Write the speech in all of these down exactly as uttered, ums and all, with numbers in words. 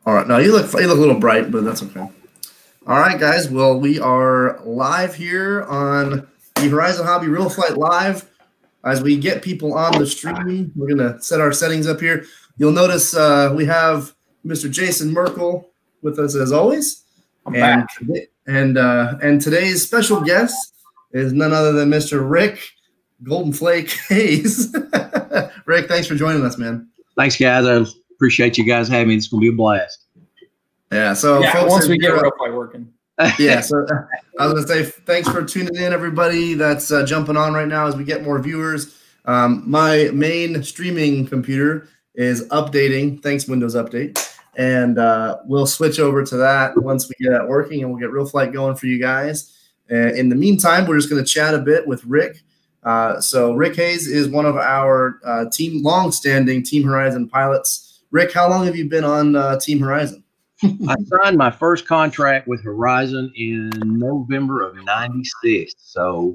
All right. No, you look you look a little bright, but that's okay. All right, guys. Well, we are live here on the Horizon Hobby RealFlight Live. As we get people on the stream, we're gonna set our settings up here. You'll notice uh, we have Mister Jason Merkel with us as always, I'm and back. and uh, and today's special guest is none other than Mister Rick Golden Flake Hayes. Rick, thanks for joining us, man. Thanks, guys. I appreciate you guys having me. It's going to be a blast. Yeah. So yeah, folks, once we get RealFlight working. Yeah. So I was gonna say thanks for tuning in, everybody that's uh, jumping on right now as we get more viewers. Um, my main streaming computer is updating. Thanks, Windows Update, and uh, we'll switch over to that once we get that working, and we'll get RealFlight going for you guys. Uh, in the meantime, we're just going to chat a bit with Rick. Uh, so Rick Hayes is one of our uh, team, long-standing Team Horizon pilots. Rick, how long have you been on uh, Team Horizon? I signed my first contract with Horizon in November of ninety-six. So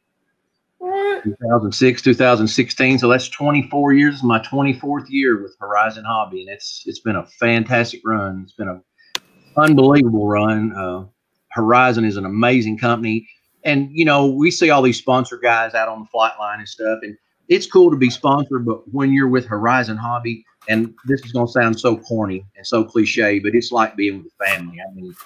two thousand six, two thousand sixteen. So that's twenty-four years. This is my twenty-fourth year with Horizon Hobby, and it's it's been a fantastic run. It's been an unbelievable run. Uh, Horizon is an amazing company. And, you know, we see all these sponsor guys out on the flight line and stuff, and it's cool to be sponsored, but when you're with Horizon Hobby, and this is going to sound so corny and so cliche, but it's like being with family. I mean,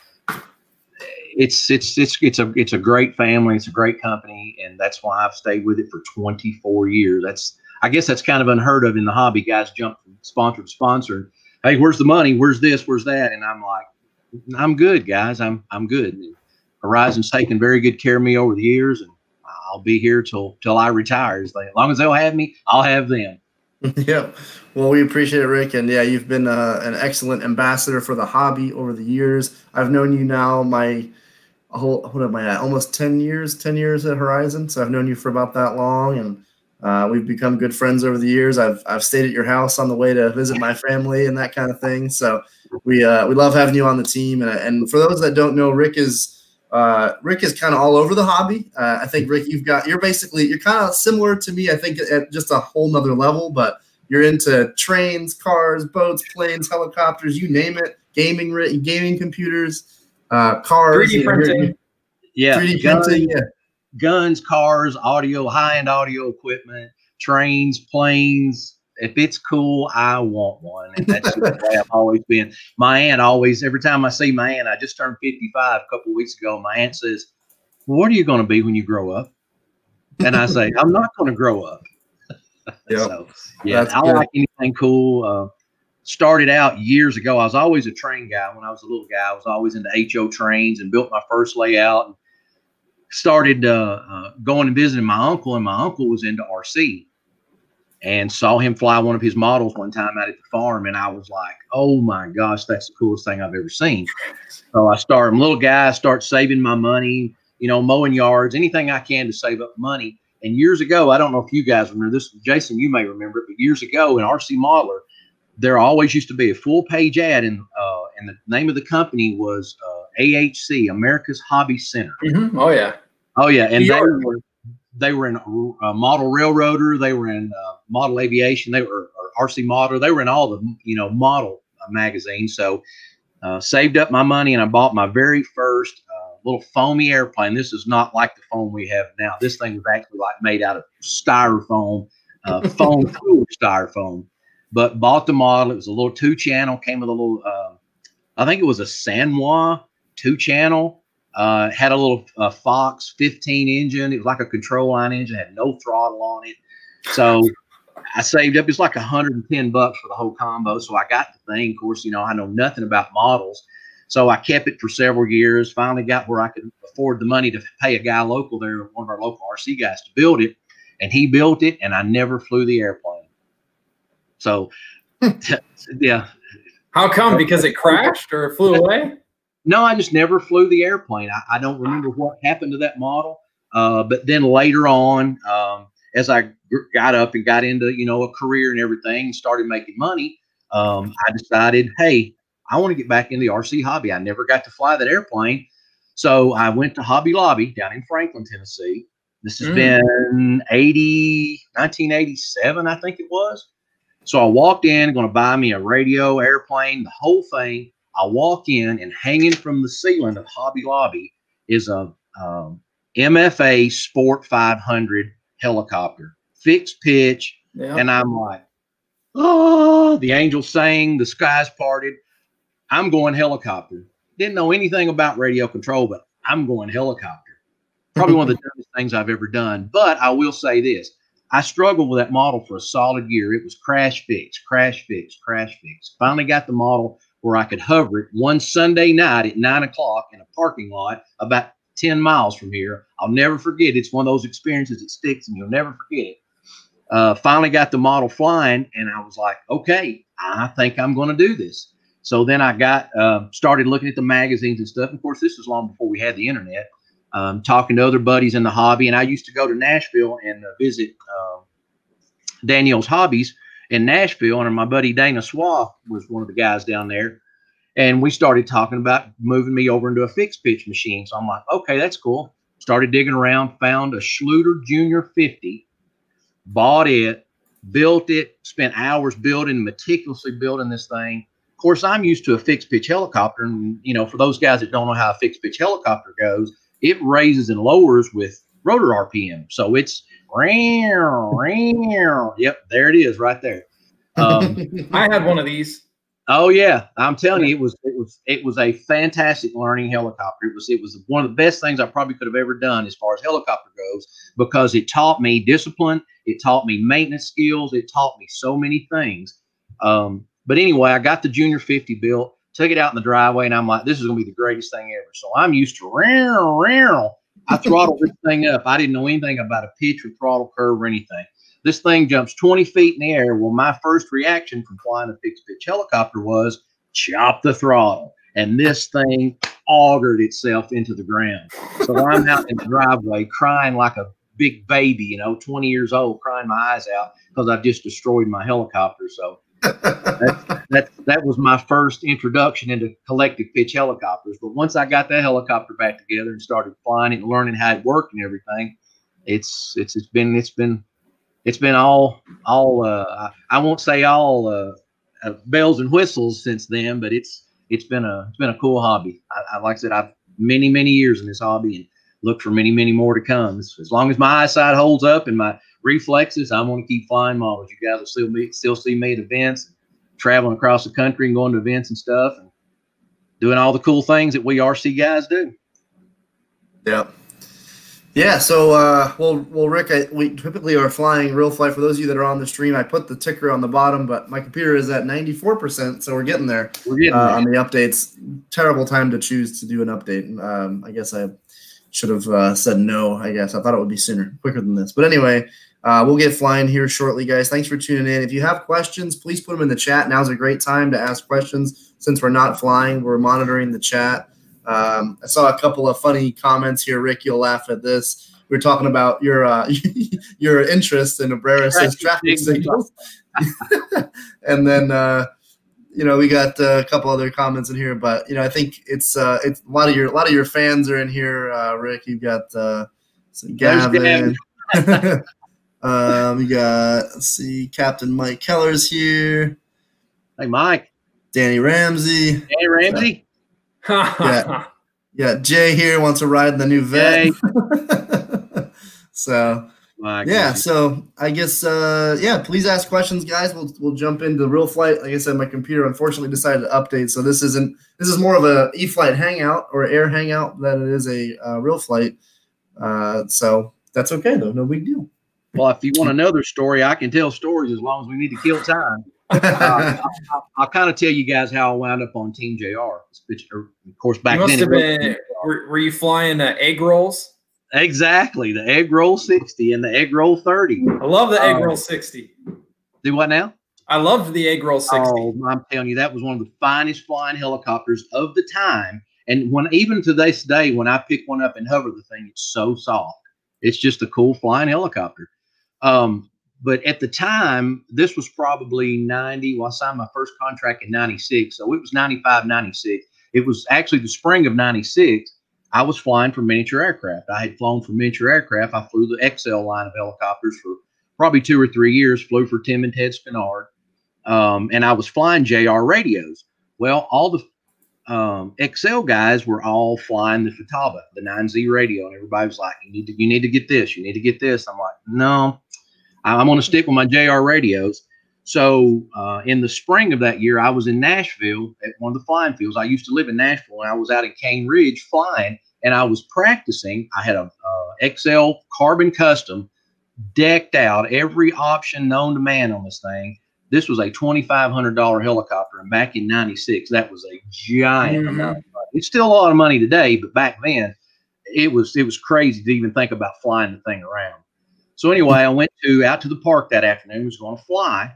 it's it's it's it's a it's a great family. It's a great company, and that's why I've stayed with it for twenty-four years. That's I guess that's kind of unheard of in the hobby. Guys jump from sponsor to sponsor. Hey, where's the money? Where's this? Where's that? And I'm like, I'm good, guys. I'm I'm good. And Horizon's taken very good care of me over the years, and I'll be here till till I retire. As long as they'll have me, I'll have them. Yep. Well, we appreciate it, Rick. And yeah, you've been uh, an excellent ambassador for the hobby over the years. I've known you now my whole, what am I at? Almost ten years, ten years at Horizon. So I've known you for about that long, and uh, we've become good friends over the years. I've, I've stayed at your house on the way to visit my family and that kind of thing. So we, uh, we love having you on the team. And, and for those that don't know, Rick is, Uh, Rick is kind of all over the hobby. Uh, I think, Rick, you've got, you're basically, you're kind of similar to me, I think, at just a whole nother level, but you're into trains, cars, boats, planes, helicopters, you name it, gaming, gaming computers, uh, cars. three D printing. Yeah. three D guns, printing, yeah. Guns, cars, audio, high-end audio equipment, trains, planes. If it's cool, I want one. And that's the way I've always been. My aunt always, every time I see my aunt, I just turned fifty-five a couple of weeks ago. My aunt says, well, what are you going to be when you grow up? And I say, I'm not going to grow up. Yep. So, yeah, that's I good. Like anything cool. Uh, started out years ago. I was always a train guy. When I was a little guy, I was always into H O trains and built my first layout. And started uh, uh, going and visiting my uncle, and my uncle was into R C. And saw him fly one of his models one time out at the farm, and I was like, "Oh my gosh, that's the coolest thing I've ever seen!" So I started, I'm a little guy, I start saving my money, you know, mowing yards, anything I can to save up money. And years ago, I don't know if you guys remember this, Jason, you may remember it, but years ago in R C Modeler, there always used to be a full page ad, and uh, and the name of the company was uh, A H C, America's Hobby Center. Mm-hmm. Oh yeah, oh yeah, and they were. They were in a model railroader. They were in uh, model aviation. They were or R C Modeler. They were in all the, you know, model uh, magazines. So uh, saved up my money, and I bought my very first uh, little foamy airplane. This is not like the foam we have now. This thing was actually like made out of styrofoam, uh, foam cool styrofoam. But bought the model. It was a little two channel. Came with a little, uh, I think it was a Sanwa two channel. Uh, had a little uh, Fox fifteen engine. It was like a control line engine, had no throttle on it. So I saved up, it's like a hundred and ten bucks for the whole combo. So I got the thing. Of course, you know, I know nothing about models. So I kept it for several years, finally got where I could afford the money to pay a guy local there, one of our local R C guys, to build it. And he built it, and I never flew the airplane. So, yeah. How come? Because it crashed or flew away? No, I just never flew the airplane. I, I don't remember what happened to that model. Uh, but then later on, um, as I got up and got into, you know, a career and everything, started making money, um, I decided, hey, I want to get back in the R C hobby. I never got to fly that airplane. So I went to Hobby Lobby down in Franklin, Tennessee. This has mm. been eighty, nineteen eighty-seven, I think it was. So I walked in, going to buy me a radio, airplane, the whole thing. I walk in, and hanging from the ceiling of Hobby Lobby is a um, M F A Sport five hundred helicopter, fixed pitch. Yeah. And I'm like, oh, the angels sang, the skies parted. I'm going helicopter. Didn't know anything about radio control, but I'm going helicopter. Probably one of the dumbest things I've ever done. But I will say this. I struggled with that model for a solid year. It was crash fix, crash fix, crash fix. Finally got the model where I could hover it one Sunday night at nine o'clock in a parking lot about ten miles from here. I'll never forget. It's one of those experiences that sticks and you'll never forget it. Uh, finally got the model flying, and I was like, okay, I think I'm going to do this. So then I got uh, started looking at the magazines and stuff. Of course, this was long before we had the internet. Um, talking to other buddies in the hobby, and I used to go to Nashville and uh, visit uh, Daniel's Hobbies in Nashville, and my buddy Dana Swaff was one of the guys down there, and we started talking about moving me over into a fixed pitch machine. So I'm like, okay, that's cool. Started digging around, found a Schluter Junior fifty, bought it, built it, spent hours building, meticulously building this thing. Of course, I'm used to a fixed pitch helicopter, and you know, for those guys that don't know how a fixed pitch helicopter goes, it raises and lowers with rotor R P M. So it's, yep, there it is right there. Um, I had one of these. Oh yeah, I'm telling you, it was it was it was a fantastic learning helicopter. It was it was one of the best things I probably could have ever done as far as helicopter goes, because it taught me discipline, it taught me maintenance skills, it taught me so many things. Um, but anyway, I got the Junior fifty built. Took it out in the driveway, and I'm like, this is going to be the greatest thing ever. So I'm used to, row, row. I throttled this thing up. I didn't know anything about a pitch or throttle curve or anything. This thing jumps twenty feet in the air. Well, my first reaction from flying a fixed pitch helicopter was chop the throttle. And this thing augured itself into the ground. So I'm out in the driveway crying like a big baby, you know, twenty years old, crying my eyes out because I just destroyed my helicopter. So that, that, that was my first introduction into collective pitch helicopters. But once I got that helicopter back together and started flying it and learning how it worked and everything, it's it's it's been it's been it's been all all uh, I won't say all uh, uh, bells and whistles since then, but it's it's been a it's been a cool hobby. I, I like I said, I've many many years in this hobby and look for many many more to come. As, as long as my eyesight holds up and my reflexes, I'm going to keep flying models. You guys will still me, still see me at events, traveling across the country and going to events and stuff, and doing all the cool things that we R C guys do. Yeah, yeah. So, uh, well, well, Rick, I, we typically are flying RealFlight. For those of you that are on the stream, I put the ticker on the bottom, but my computer is at ninety-four percent, so we're getting there. We're getting uh, there. On the updates. Terrible time to choose to do an update. Um, I guess I should have uh, said no. I guess I thought it would be sooner, quicker than this. But anyway. Uh, we'll get flying here shortly, guys. Thanks for tuning in. If you have questions, please put them in the chat. Now's a great time to ask questions. Since we're not flying, we're monitoring the chat. Um, I saw a couple of funny comments here. Rick, you'll laugh at this. We were talking about your uh, your interest in Abrera's traffic signals. And then, uh, you know, we got uh, a couple other comments in here. But, you know, I think it's uh, it's a lot of your a lot of your fans are in here, uh, Rick. You've got uh, some Gavin. Um, we got, let's see, Captain Mike Keller's here. Hey, Mike. Danny Ramsey. Danny Ramsey. yeah, yeah. Jay here wants to ride the new vet. So, My yeah. goodness. So I guess, uh, yeah. Please ask questions, guys. We'll we'll jump into RealFlight. Like I said, my computer unfortunately decided to update, so this isn't. This is more of a E-Flight hangout or air hangout than it is a uh, RealFlight. Uh, so that's okay though. No big deal. Well, if you want another story, I can tell stories as long as we need to kill time. uh, I'll, I'll kind of tell you guys how I wound up on Team J R. Which, of course, back you must then. Have been, were, were you flying uh, egg rolls? Exactly. The egg roll sixty and the egg roll thirty. I love the egg um, roll sixty. Do what now? I loved the egg roll sixty. Oh, I'm telling you, that was one of the finest flying helicopters of the time. And when even to this day, when I pick one up and hover the thing, it's so soft. It's just a cool flying helicopter. Um, but at the time, this was probably ninety. Well, I signed my first contract in ninety-six. So it was ninety-five, ninety-six. It was actually the spring of ninety-six. I was flying for miniature aircraft. I had flown for miniature aircraft. I flew the X L line of helicopters for probably two or three years, flew for Tim and Ted Spinard. um, and I was flying J R radios. Well, all the um, X L guys were all flying the Futaba, the nine Z radio, and everybody was like, "You need to, you need to get this. You need to get this." I'm like, "No, I'm going to stick with my J R radios." So uh, in the spring of that year, I was in Nashville at one of the flying fields. I used to live in Nashville, and I was out in Cane Ridge flying, and I was practicing. I had a uh, X L Carbon Custom decked out, every option known to man on this thing. This was a twenty-five hundred dollar helicopter, and back in ninety-six, that was a giant mm-hmm. amount of money. It's still a lot of money today, but back then, it was it was crazy to even think about flying the thing around. So anyway, I went to out to the park that afternoon, was going to fly.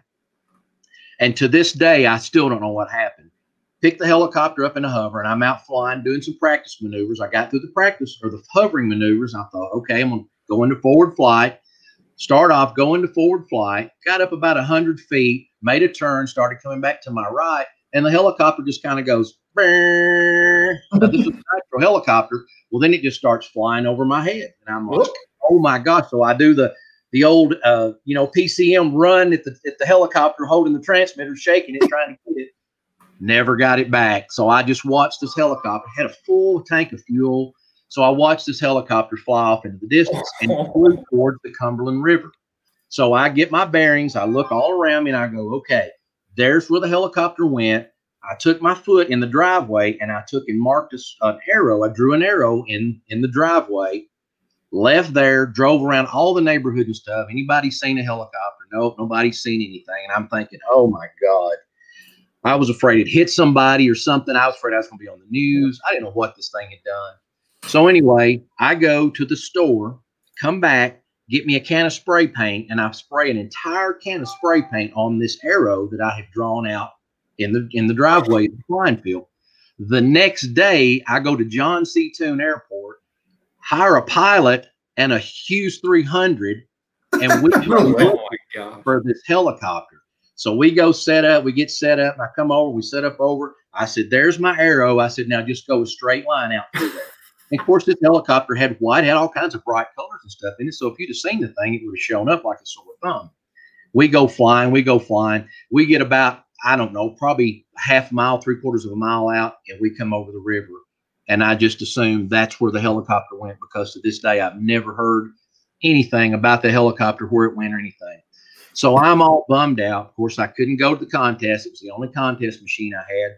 And to this day, I still don't know what happened. Picked the helicopter up in a hover, and I'm out flying, doing some practice maneuvers. I got through the practice or the hovering maneuvers. And I thought, okay, I'm going to go into forward flight. Start off, go into forward flight. Got up about one hundred feet, made a turn, started coming back to my right, and the helicopter just kind of goes, now, this is a natural helicopter. Well, then it just starts flying over my head. And I'm like, oh, my gosh. So I do the the old, uh, you know, P C M run at the, at the helicopter, holding the transmitter, shaking it, trying to get it. Never got it back. So I just watched this helicopter, had a full tank of fuel. So I watched this helicopter fly off into the distance and flew towards the Cumberland River. So I get my bearings. I look all around me and I go, okay, there's where the helicopter went. I took my foot in the driveway and I took and marked a, an arrow. I drew an arrow in, in the driveway. Left there, drove around all the neighborhood and stuff. Anybody seen a helicopter? Nope, nobody's seen anything. And I'm thinking, oh my God. I was afraid it hit somebody or something. I was afraid I was going to be on the news. I didn't know what this thing had done. So anyway, I go to the store, come back, get me a can of spray paint, and I spray an entire can of spray paint on this arrow that I had drawn out in the in the driveway of the flying field. The next day, I go to John C. Toon Airport, hire a pilot and a Hughes three hundred, and we go oh my God. for this helicopter. So we go set up, we get set up, and I come over, we set up over. I said, there's my arrow. I said, now just go a straight line out through there. And of course, this helicopter had white, had all kinds of bright colors and stuff in it. So if you'd have seen the thing, it would have shown up like a sore thumb. We go flying, we go flying. We get about, I don't know, probably half a mile, three quarters of a mile out, and we come over the river. And I just assumed that's where the helicopter went, because to this day, I've never heard anything about the helicopter, where it went or anything. So I'm all bummed out. Of course, I couldn't go to the contest. It was the only contest machine I had.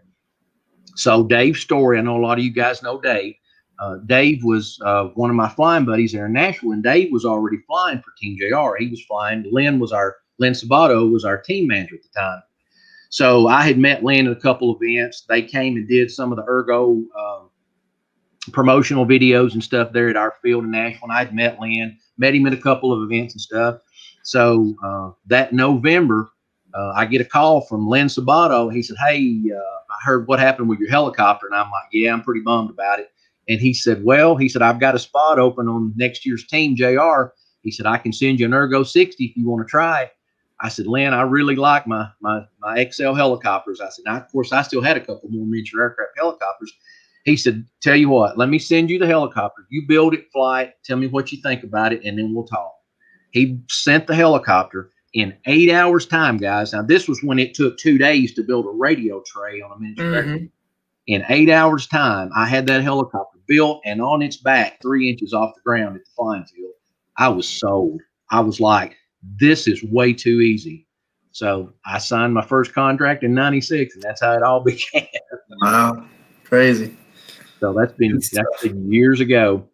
So Dave's story, I know a lot of you guys know Dave. Uh, Dave was uh, one of my flying buddies there in Nashville, and Dave was already flying for Team J R. He was flying. Lynn was our, Lynn Sabato was our team manager at the time. So I had met Lynn at a couple of events. They came and did some of the ergo uh, promotional videos and stuff there at our field in Nashville. And I'd met Lynn, met him at a couple of events and stuff. So uh, that November, uh, I get a call from Lynn Sabato. He said, hey, uh, I heard what happened with your helicopter. And I'm like, yeah, I'm pretty bummed about it. And he said, well, he said, I've got a spot open on next year's team, J R. He said, I can send you an Ergo sixty if you want to try it. I said, Lynn, I really like my, my, my X L helicopters. I said, now, of course, I still had a couple more miniature aircraft helicopters. He said, tell you what, let me send you the helicopter. You build it, fly it, tell me what you think about it, and then we'll talk. He sent the helicopter in eight hours time, guys. Now, this was when it took two days to build a radio tray on a miniature mm-hmm. aircraft. In eight hours time, I had that helicopter built and on its back, three inches off the ground at the flying field. I was sold. I was like, this is way too easy. So I signed my first contract in ninety-six, and that's how it all began. Wow. Crazy. So that's been, that's been years ago.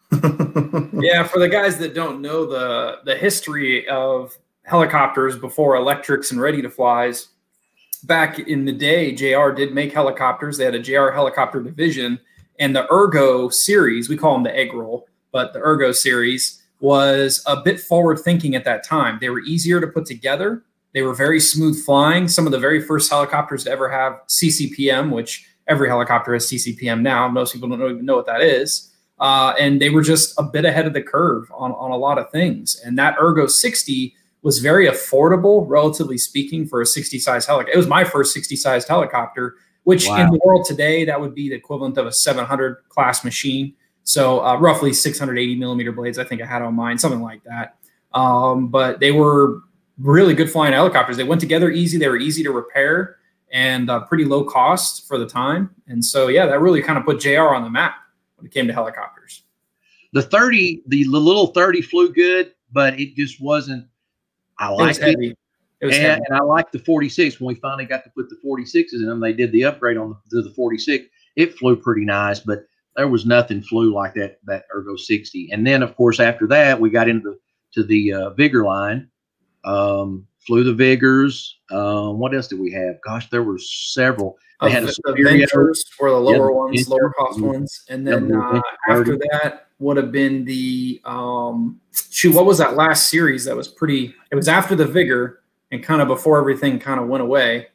Yeah, for the guys that don't know the, the history of helicopters before electrics and ready to flies, back in the day, J R did make helicopters. They had a J R helicopter division, and the Ergo series, we call them the egg roll, but the Ergo series was a bit forward thinking at that time. They were easier to put together. They were very smooth flying. Some of the very first helicopters to ever have C C P M, which every helicopter has C C P M now. Most people don't even know what that is. Uh, and they were just a bit ahead of the curve on, on a lot of things. And that Ergo sixty was very affordable, relatively speaking, for a sixty size helicopter. It was my first sixty sized helicopter, which wow. in the world today, that would be the equivalent of a seven hundred class machine. So uh, roughly six hundred eighty millimeter blades, I think I had on mine, something like that. Um, but they were really good flying helicopters. They went together easy. They were easy to repair and uh, pretty low cost for the time. And so, yeah, that really kind of put J R on the map when it came to helicopters. The thirty, the little thirty flew good, but it just wasn't. I liked it. it. It was and, heavy. and I liked the forty-six. When we finally got to put the forty-sixes in them, they did the upgrade on the, the forty-six. It flew pretty nice, but there was nothing flew like that that Ergo sixty. And then, of course, after that, we got into the, to the uh, Vigor line. Um, flew the Vigors. Um, what else did we have? Gosh, there were several. They Uh, had a the Superior. Ventures were the lower Yeah, ones, Venture. lower cost ones, and then Yeah, uh, Venture after thirty. that would have been the um, shoot. What was that last series that was pretty? It was after the Vigor and kind of before everything kind of went away.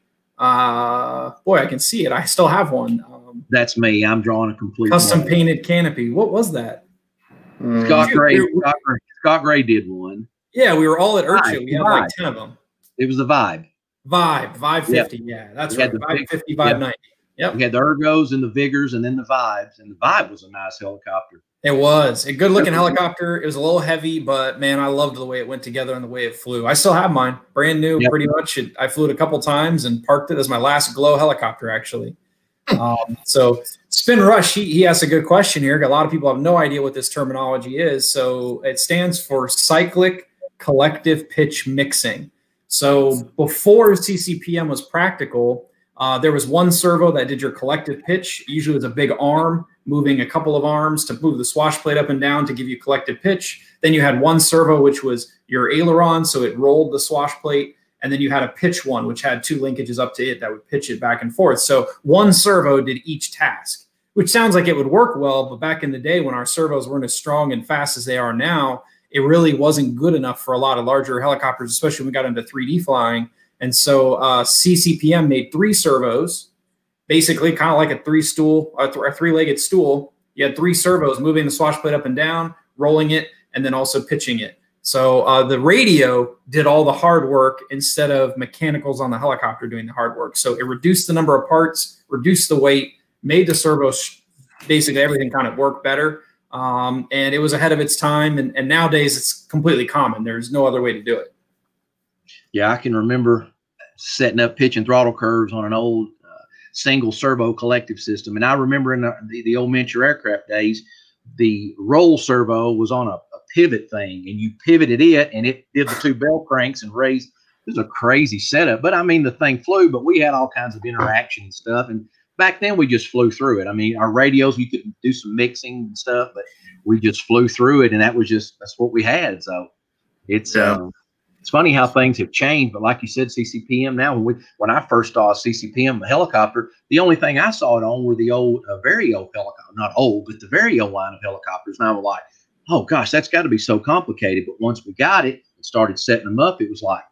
Uh, boy, I can see it. I still have one. Um, That's me. I'm drawing a complete custom blank. painted canopy. What was that? Mm. Scott Shoot, Gray. we were- Scott Gray, Scott Gray did one. Yeah, we were all at Vibe, Urcha. We had like Vibe. ten of them. It was the Vibe. Vibe, Vibe Yeah. fifty. Yeah, that's We had right. the Vibe big- fifty, Vibe yeah. ninety. Yep. We had the Ergos and the Vigors and then the Vibes. And the Vibe was a nice helicopter. It was a good looking Yep. helicopter. It was a little heavy, but man, I loved the way it went together and the way it flew. I still have mine, brand new, Yep. pretty much. It, I flew it a couple times and parked it as my last glow helicopter, actually. um, so Spin Rush, he, he asked a good question here. A lot of people have no idea what this terminology is. So it stands for cyclic collective pitch mixing. So before C C P M was practical, uh, there was one servo that did your collective pitch. Usually it was a big arm moving a couple of arms to move the swash plate up and down to give you collective pitch. Then you had one servo, which was your aileron, so it rolled the swash plate. And then you had a pitch one, which had two linkages up to it that would pitch it back and forth. So one servo did each task, which sounds like it would work well. But back in the day when our servos weren't as strong and fast as they are now, it really wasn't good enough for a lot of larger helicopters, especially when we got into three D flying. And so uh, C C P M made three servos, basically kind of like a three stool, a, th a three-legged stool. You had three servos moving the swash plate up and down, rolling it, and then also pitching it. So uh, the radio did all the hard work instead of mechanicals on the helicopter doing the hard work. So it reduced the number of parts, reduced the weight, made the servos, basically everything kind of work better. Um, and it was ahead of its time. And, and nowadays it's completely common. There's no other way to do it. Yeah, I can remember setting up pitch and throttle curves on an old uh, single servo collective system. And I remember in the, the, the old miniature aircraft days, the roll servo was on a, a pivot thing, and you pivoted it, and it did the two bell cranks and raised. It was a crazy setup. But, I mean, the thing flew, but we had all kinds of interaction and stuff. And back then, we just flew through it. I mean, our radios, we could do some mixing and stuff, but we just flew through it, and that was just – that's what we had. So it's yeah. – uh, It's funny how things have changed, but like you said, C C P M now, when, we, when I first saw a C C P M helicopter, the only thing I saw it on were the old, uh, very old helicopter, not old, but the very old line of helicopters. And I was like, oh, gosh, that's got to be so complicated. But once we got it and started setting them up, it was like,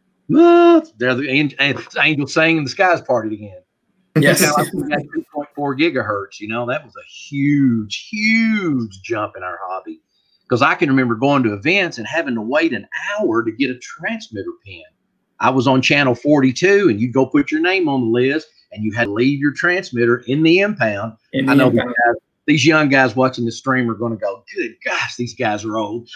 well, they're the angels saying in the skies parted again. Yes. Like we got two point four gigahertz, you know, that was a huge, huge jump in our hobby. Because I can remember going to events and having to wait an hour to get a transmitter pin. I was on channel forty-two, and you'd go put your name on the list, and you had to leave your transmitter in the impound. In the I know impound. These, guys, these young guys watching the stream are going to go, good gosh, these guys are old.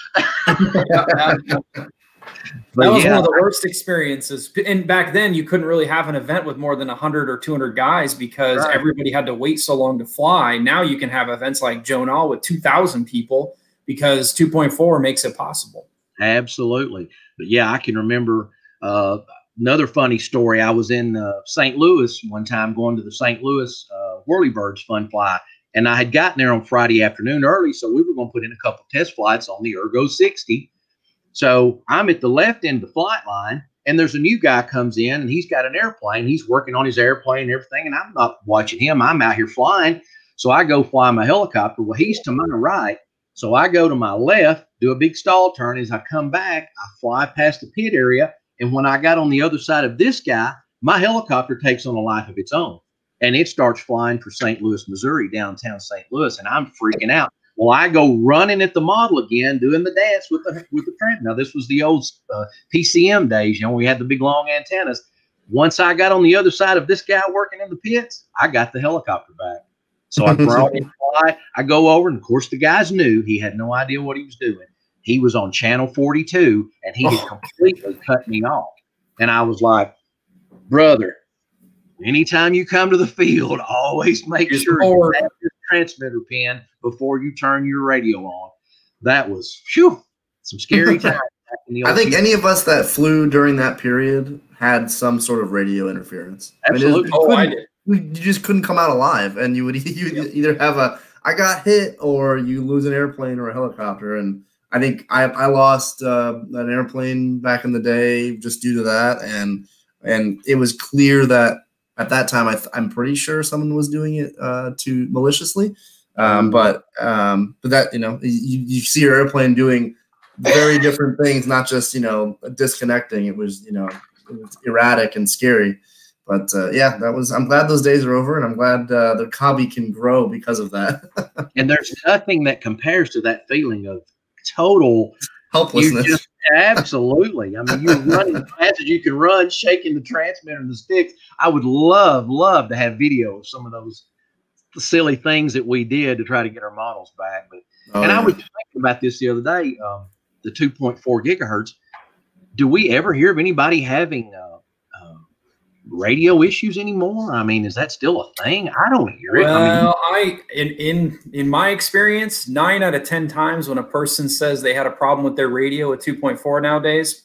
That was yeah. one of the worst experiences. And back then, you couldn't really have an event with more than one hundred or two hundred guys because Right. everybody had to wait so long to fly. Now you can have events like Jonal with two thousand people because two point four makes it possible. Absolutely. But yeah, I can remember uh, another funny story. I was in uh, Saint Louis one time going to the Saint Louis uh, Whirlybirds Fun Fly. And I had gotten there on Friday afternoon early, so we were going to put in a couple test flights on the Ergo sixty. So I'm at the left end of the flight line, and there's a new guy comes in, and he's got an airplane. He's working on his airplane and everything, and I'm not watching him. I'm out here flying. So I go fly my helicopter. Well, he's to my right. So I go to my left, do a big stall turn. As I come back, I fly past the pit area. And when I got on the other side of this guy, my helicopter takes on a life of its own. And it starts flying for Saint Louis, Missouri, downtown Saint Louis. And I'm freaking out. Well, I go running at the model again, doing the dance with the with the print. Now, this was the old uh, P C M days. You know, we had the big long antennas. Once I got on the other side of this guy working in the pits, I got the helicopter back. So I brought in fly. I go over, and of course, the guys knew. He had no idea what he was doing. He was on channel forty-two, and he had completely cut me off. And I was like, brother, anytime you come to the field, always make You're sure bored. you have your transmitter pin before you turn your radio on. That was, phew, some scary times. back in the I old think future. any of us that flew during that period had some sort of radio interference. Absolutely. I mean, Oh, I couldn't- did. we- you just couldn't come out alive, and you would you would either have a I got hit or you lose an airplane or a helicopter. And I think I, I lost uh, an airplane back in the day just due to that, and and it was clear that at that time I th- I'm pretty sure someone was doing it uh, to maliciously, um, but um, but that you know you, you see your airplane doing very different things, not just you know disconnecting. It was you know it was erratic and scary. But uh, yeah, that was. I'm glad those days are over, and I'm glad uh, the hobby can grow because of that. And there's nothing that compares to that feeling of total helplessness. You just, absolutely. I mean, you're running as fast as you can run, shaking the transmitter and the sticks. I would love, love to have video of some of those silly things that we did to try to get our models back. But Oh, and yeah. I was thinking about this the other day. Um, the two point four gigahertz. Do we ever hear of anybody having uh, uh, radio issues anymore? I mean, is that still a thing? I don't hear it. Well, I mean, I in in in my experience, nine out of ten times when a person says they had a problem with their radio at two point four nowadays,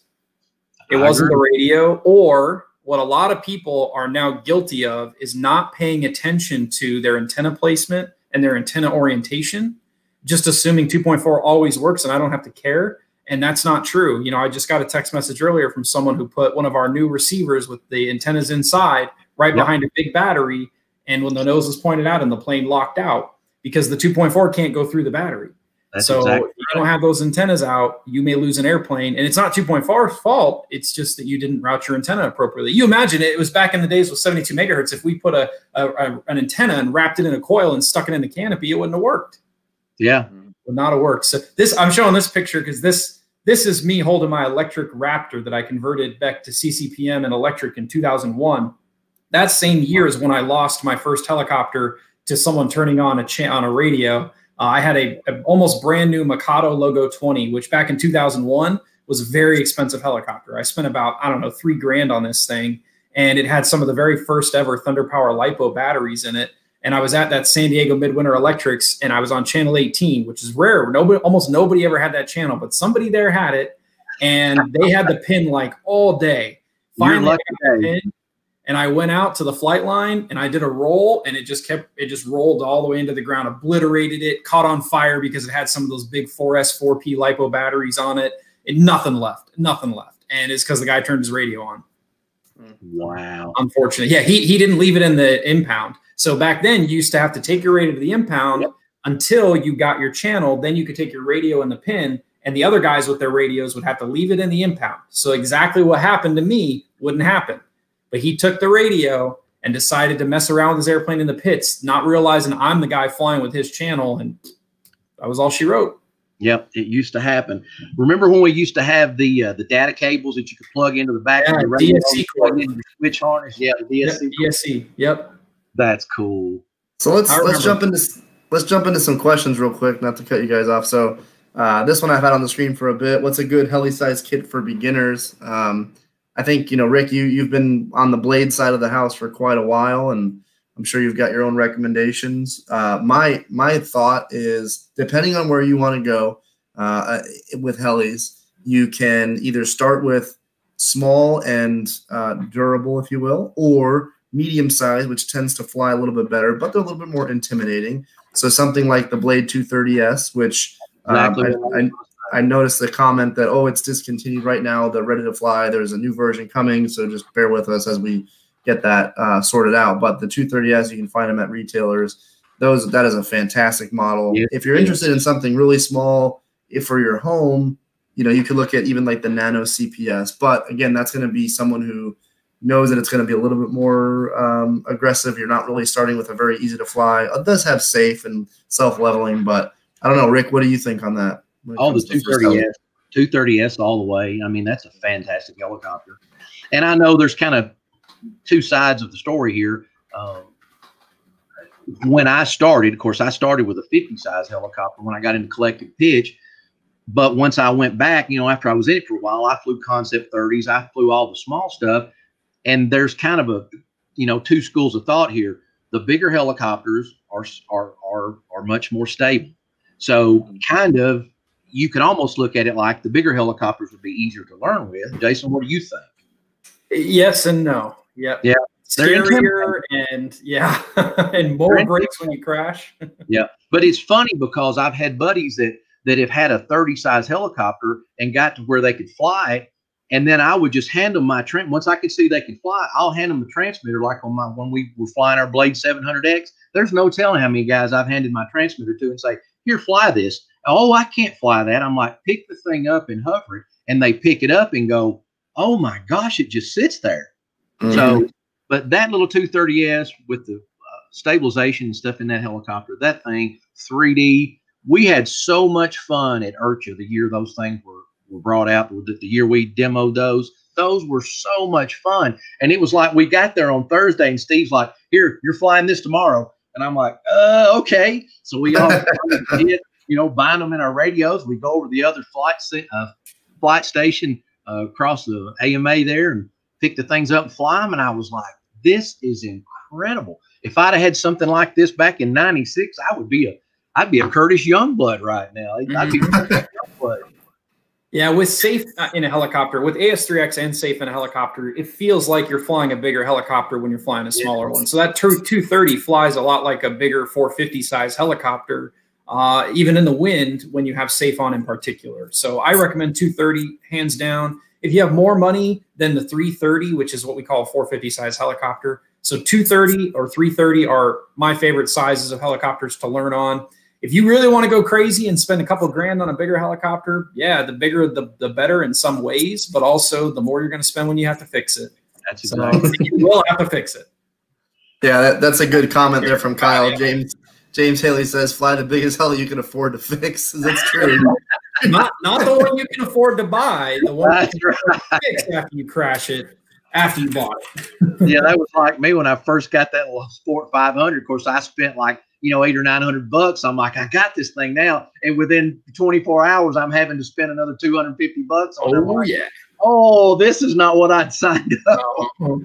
it I wasn't agree. the radio, or what a lot of people are now guilty of is not paying attention to their antenna placement and their antenna orientation, just assuming two point four always works and I don't have to care. And that's not true. You know, I just got a text message earlier from someone who put one of our new receivers with the antennas inside right Yep. behind a big battery. And when the nose was pointed out and the plane locked out because the two point four can't go through the battery. that's so exactly if you don't have those antennas out, you may lose an airplane. And it's not two point four's fault. It's just that you didn't route your antenna appropriately. You imagine it, it was back in the days with seventy-two megahertz. If we put a, a, a an antenna and wrapped it in a coil and stuck it in the canopy, it wouldn't have worked. yeah. Would not have worked. So this, I'm showing this picture because this this is me holding my electric Raptor that I converted back to C C P M and electric in two thousand one. That same year is when I lost my first helicopter to someone turning on a cha- on a radio. Uh, I had a, a almost brand new Mikado Logo twenty, which back in two thousand one was a very expensive helicopter. I spent about, I don't know, three grand on this thing, and it had some of the very first ever Thunder Power LiPo batteries in it. And I was at that San Diego Midwinter Electrics, and I was on channel eighteen, which is rare. Nobody, almost nobody ever had that channel, but somebody there had it, and they had the pin like all day. Finally, I got the pin, and I went out to the flight line, and I did a roll, and it just kept, it just rolled all the way into the ground, obliterated it, caught on fire because it had some of those big four S four P LiPo batteries on it, and nothing left, nothing left. And it's because the guy turned his radio on. Wow. Unfortunate. Yeah, he, he didn't leave it in the impound. So back then you used to have to take your radio to the impound Yep. until you got your channel. Then you could take your radio in the pin, and the other guys with their radios would have to leave it in the impound. So exactly what happened to me wouldn't happen. But he took the radio and decided to mess around with his airplane in the pits, not realizing I'm the guy flying with his channel. And that was all she wrote. Yep, it used to happen. Remember when we used to have the uh, the data cables that you could plug into the back Yeah, of the radio, D S C plug cord. into the switch harness? Yeah, the D S C. Yep, D S C. Yep. That's cool. So let's I let's jump remember. into let's jump into some questions real quick, not to cut you guys off. So uh, this one I've had on the screen for a bit. What's a good heli size kit for beginners? Um, I think you know, Rick, you you've been on the blade side of the house for quite a while, and I'm sure you've got your own recommendations. Uh, my my thought is, depending on where you want to go uh, with helis, you can either start with small and uh, durable, if you will, or medium size, which tends to fly a little bit better, but they're a little bit more intimidating. So something like the Blade two thirty S, which um, Exactly. I, I, I noticed the comment that, oh, it's discontinued right now. They're ready to fly. There's a new version coming, so just bear with us as we get that uh, sorted out. But the two thirty S, you can find them at retailers. Those That is a fantastic model. Yeah. If you're interested in something really small, if for your home, you know, you could look at even like the Nano C P S. But again, that's going to be someone who knows that it's going to be a little bit more um, aggressive. You're not really starting with a very easy to fly. It does have safe and self-leveling, but I don't know, Rick, what do you think on that? Oh, the two thirty S, two thirty S all the way. I mean, that's a fantastic helicopter. And I know there's kind of two sides of the story here. Um, when I started, of course, I started with a fifty size helicopter when I got into collective pitch. but once I went back, you know, after I was in it for a while, I flew concept thirties. I flew all the small stuff. And there's kind of a, you know, two schools of thought here. The bigger helicopters are, are, are, are much more stable. So kind of, you can almost look at it like the bigger helicopters would be easier to learn with. Jason, what do you think? Yes and no. Yep. Yeah. Scarier and yeah, and more breaks when you crash. Yeah. But it's funny because I've had buddies that, that have had a thirty size helicopter and got to where they could fly. And then I would just hand them my trans. Once I could see they could fly, I'll hand them the transmitter. Like on my, when we were flying our Blade seven hundred X, there's no telling how many guys I've handed my transmitter to and say, here, fly this. Oh, I can't fly that. I'm like, pick the thing up and hover it. And they pick it up and go, oh my gosh, it just sits there. Mm-hmm. So, but that little two thirty S with the uh, stabilization and stuff in that helicopter, that thing, three D, we had so much fun at IRCHA the year those things were, were brought out, the, the year we demoed those. Those were so much fun. And it was like we got there on Thursday and Steve's like, here, you're flying this tomorrow. And I'm like, uh, okay. So we all did, you know, bind them in our radios. We go over to the other flight, uh, flight station uh, across the A M A there and pick the things up and fly them. And I was like, this is incredible. If I'd have had something like this back in ninety-six, I would be a, I'd be a Curtis Youngblood right now. I'd be Curtis Youngblood. Yeah, with safe in a helicopter, with A S three X and safe in a helicopter, it feels like you're flying a bigger helicopter when you're flying a smaller yeah. one. So that two thirty flies a lot like a bigger four fifty size helicopter, uh, even in the wind when you have safe on in particular. So I recommend two thirty hands down. If you have more money than the three thirty, which is what we call a four fifty size helicopter, so two thirty or three thirty are my favorite sizes of helicopters to learn on. If you really want to go crazy and spend a couple grand on a bigger helicopter, yeah, the bigger, the, the better in some ways, but also the more you're going to spend when you have to fix it. That's so you will have to fix it. Yeah, that, that's a good comment there from Kyle. James James Haley says, fly the biggest heli you can afford to fix. That's true. not, not the one you can afford to buy, the one you can afford to fix after you crash it, after you bought it. Yeah, that was like me when I first got that little Sport five hundred. Of course, I spent like, you know, eight or nine hundred bucks. I'm like, I got this thing now, and within twenty-four hours, I'm having to spend another two hundred fifty bucks. On oh like, yeah. Oh, this is not what I'd signed up. Oh.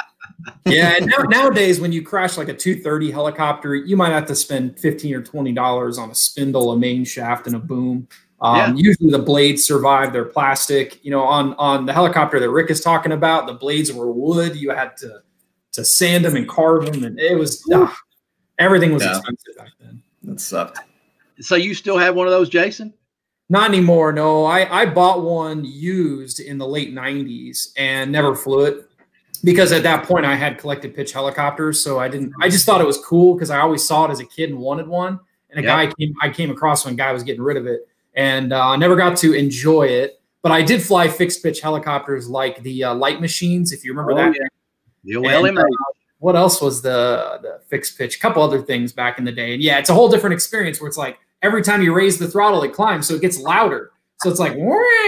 Yeah, and now, nowadays when you crash like a two thirty helicopter, you might have to spend fifteen or twenty dollars on a spindle, a main shaft, and a boom. Um, yeah. Usually the blades survive; they're plastic. You know, on on the helicopter that Rick is talking about, the blades were wood. You had to to sand them and carve them, and it was. Uh, Everything was yeah. expensive back then. That sucked. So you still have one of those, Jason? Not anymore. No, I, I bought one used in the late nineties and never flew it because at that point I had collected pitch helicopters. So I didn't, I just thought it was cool because I always saw it as a kid and wanted one. And a yep. guy came, I came across one guy was getting rid of it and I uh, never got to enjoy it. But I did fly fixed pitch helicopters like the uh, light machines, if you remember oh, that. Yeah. The old L M A. What else was the, the fixed pitch? A couple other things back in the day. And yeah, it's a whole different experience where it's like every time you raise the throttle, it climbs. So it gets louder. So it's like,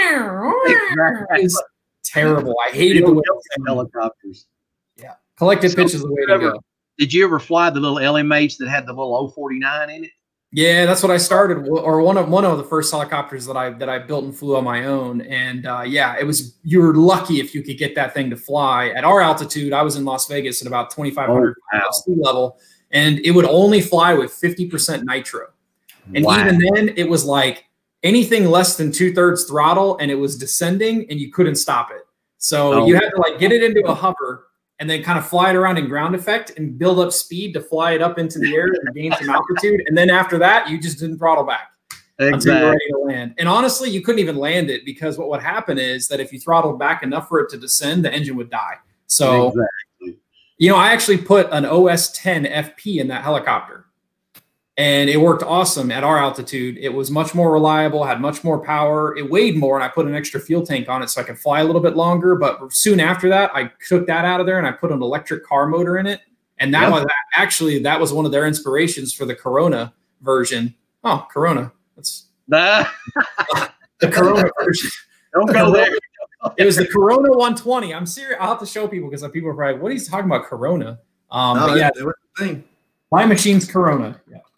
it's terrible. I hated the way helicopters. Yeah. Collected so pitch is the way to ever, go. Did you ever fly the little L M H that had the little O forty-nine in it? Yeah, that's what I started, or one of one of the first helicopters that I that I built and flew on my own. And uh, yeah, it was you were lucky if you could get that thing to fly. At our altitude, I was in Las Vegas at about twenty-five hundred oh, wow. sea level, and it would only fly with fifty percent nitro. And wow. even then, it was like anything less than two thirds throttle, and it was descending, and you couldn't stop it. So oh. you had to like get it into a hover. And then kind of fly it around in ground effect and build up speed to fly it up into the air and gain some altitude. And then after that, you just didn't throttle back exactly. until you're ready to land. And honestly, you couldn't even land it because what would happen is that if you throttled back enough for it to descend, the engine would die. So, exactly. you know, I actually put an O S ten F P in that helicopter. And it worked awesome at our altitude. It was much more reliable, had much more power. It weighed more, and I put an extra fuel tank on it so I could fly a little bit longer. But soon after that, I took that out of there, and I put an electric car motor in it. And that yep. was actually, that was one of their inspirations for the Corona version. Oh, Corona. That's nah. the Corona version. Don't go there. It was the Corona one twenty. I'm serious. I'll have to show people because people are probably, what are you talking about, Corona? Um, no, but yeah, it was the thing. my machine's Corona. Yeah.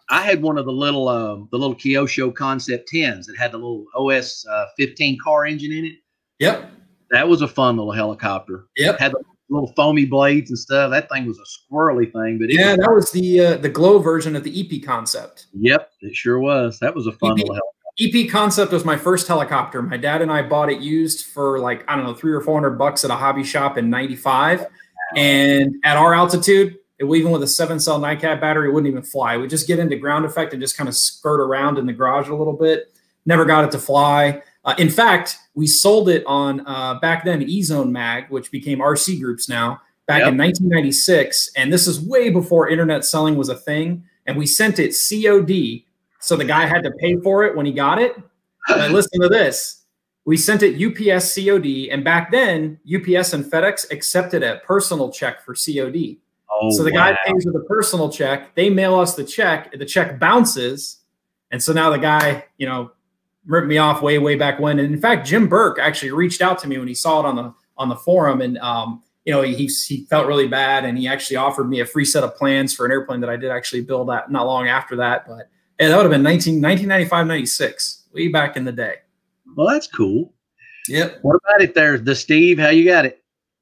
I had one of the little um, the little Kyosho Concept tens that had the little O S uh, fifteen car engine in it. Yep. That was a fun little helicopter. Yep. Had the little foamy blades and stuff. That thing was a squirrely thing, but it yeah, was that was the uh, the glow version of the E P Concept. Yep, it sure was. That was a fun E P, little helicopter. E P Concept was my first helicopter. My dad and I bought it used for like, I don't know, three or four hundred bucks at a hobby shop in ninety-five. And at our altitude, it, even with a seven cell NiCad battery, it wouldn't even fly. It would just get into ground effect and just kind of skirt around in the garage a little bit. Never got it to fly. Uh, in fact, we sold it on uh, back then E-Zone Mag, which became R C Groups now, back yep. in nineteen ninety-six. And this is way before internet selling was a thing. And we sent it C O D. So the guy had to pay for it when he got it. But listen to this. We sent it U P S C O D. And back then, U P S and FedEx accepted a personal check for C O D. Oh, so the wow. guy pays with a personal check. They mail us the check. The check bounces. And so now the guy, you know, ripped me off way, way back when. And in fact, Jim Burke actually reached out to me when he saw it on the on the forum. And, um, you know, he, he felt really bad. And he actually offered me a free set of plans for an airplane that I did actually build that not long after that. But yeah, that would have been nineteen, nineteen ninety-five, ninety-six, way back in the day. Well, that's cool. Yep. What about it there, the Steve? How you got it?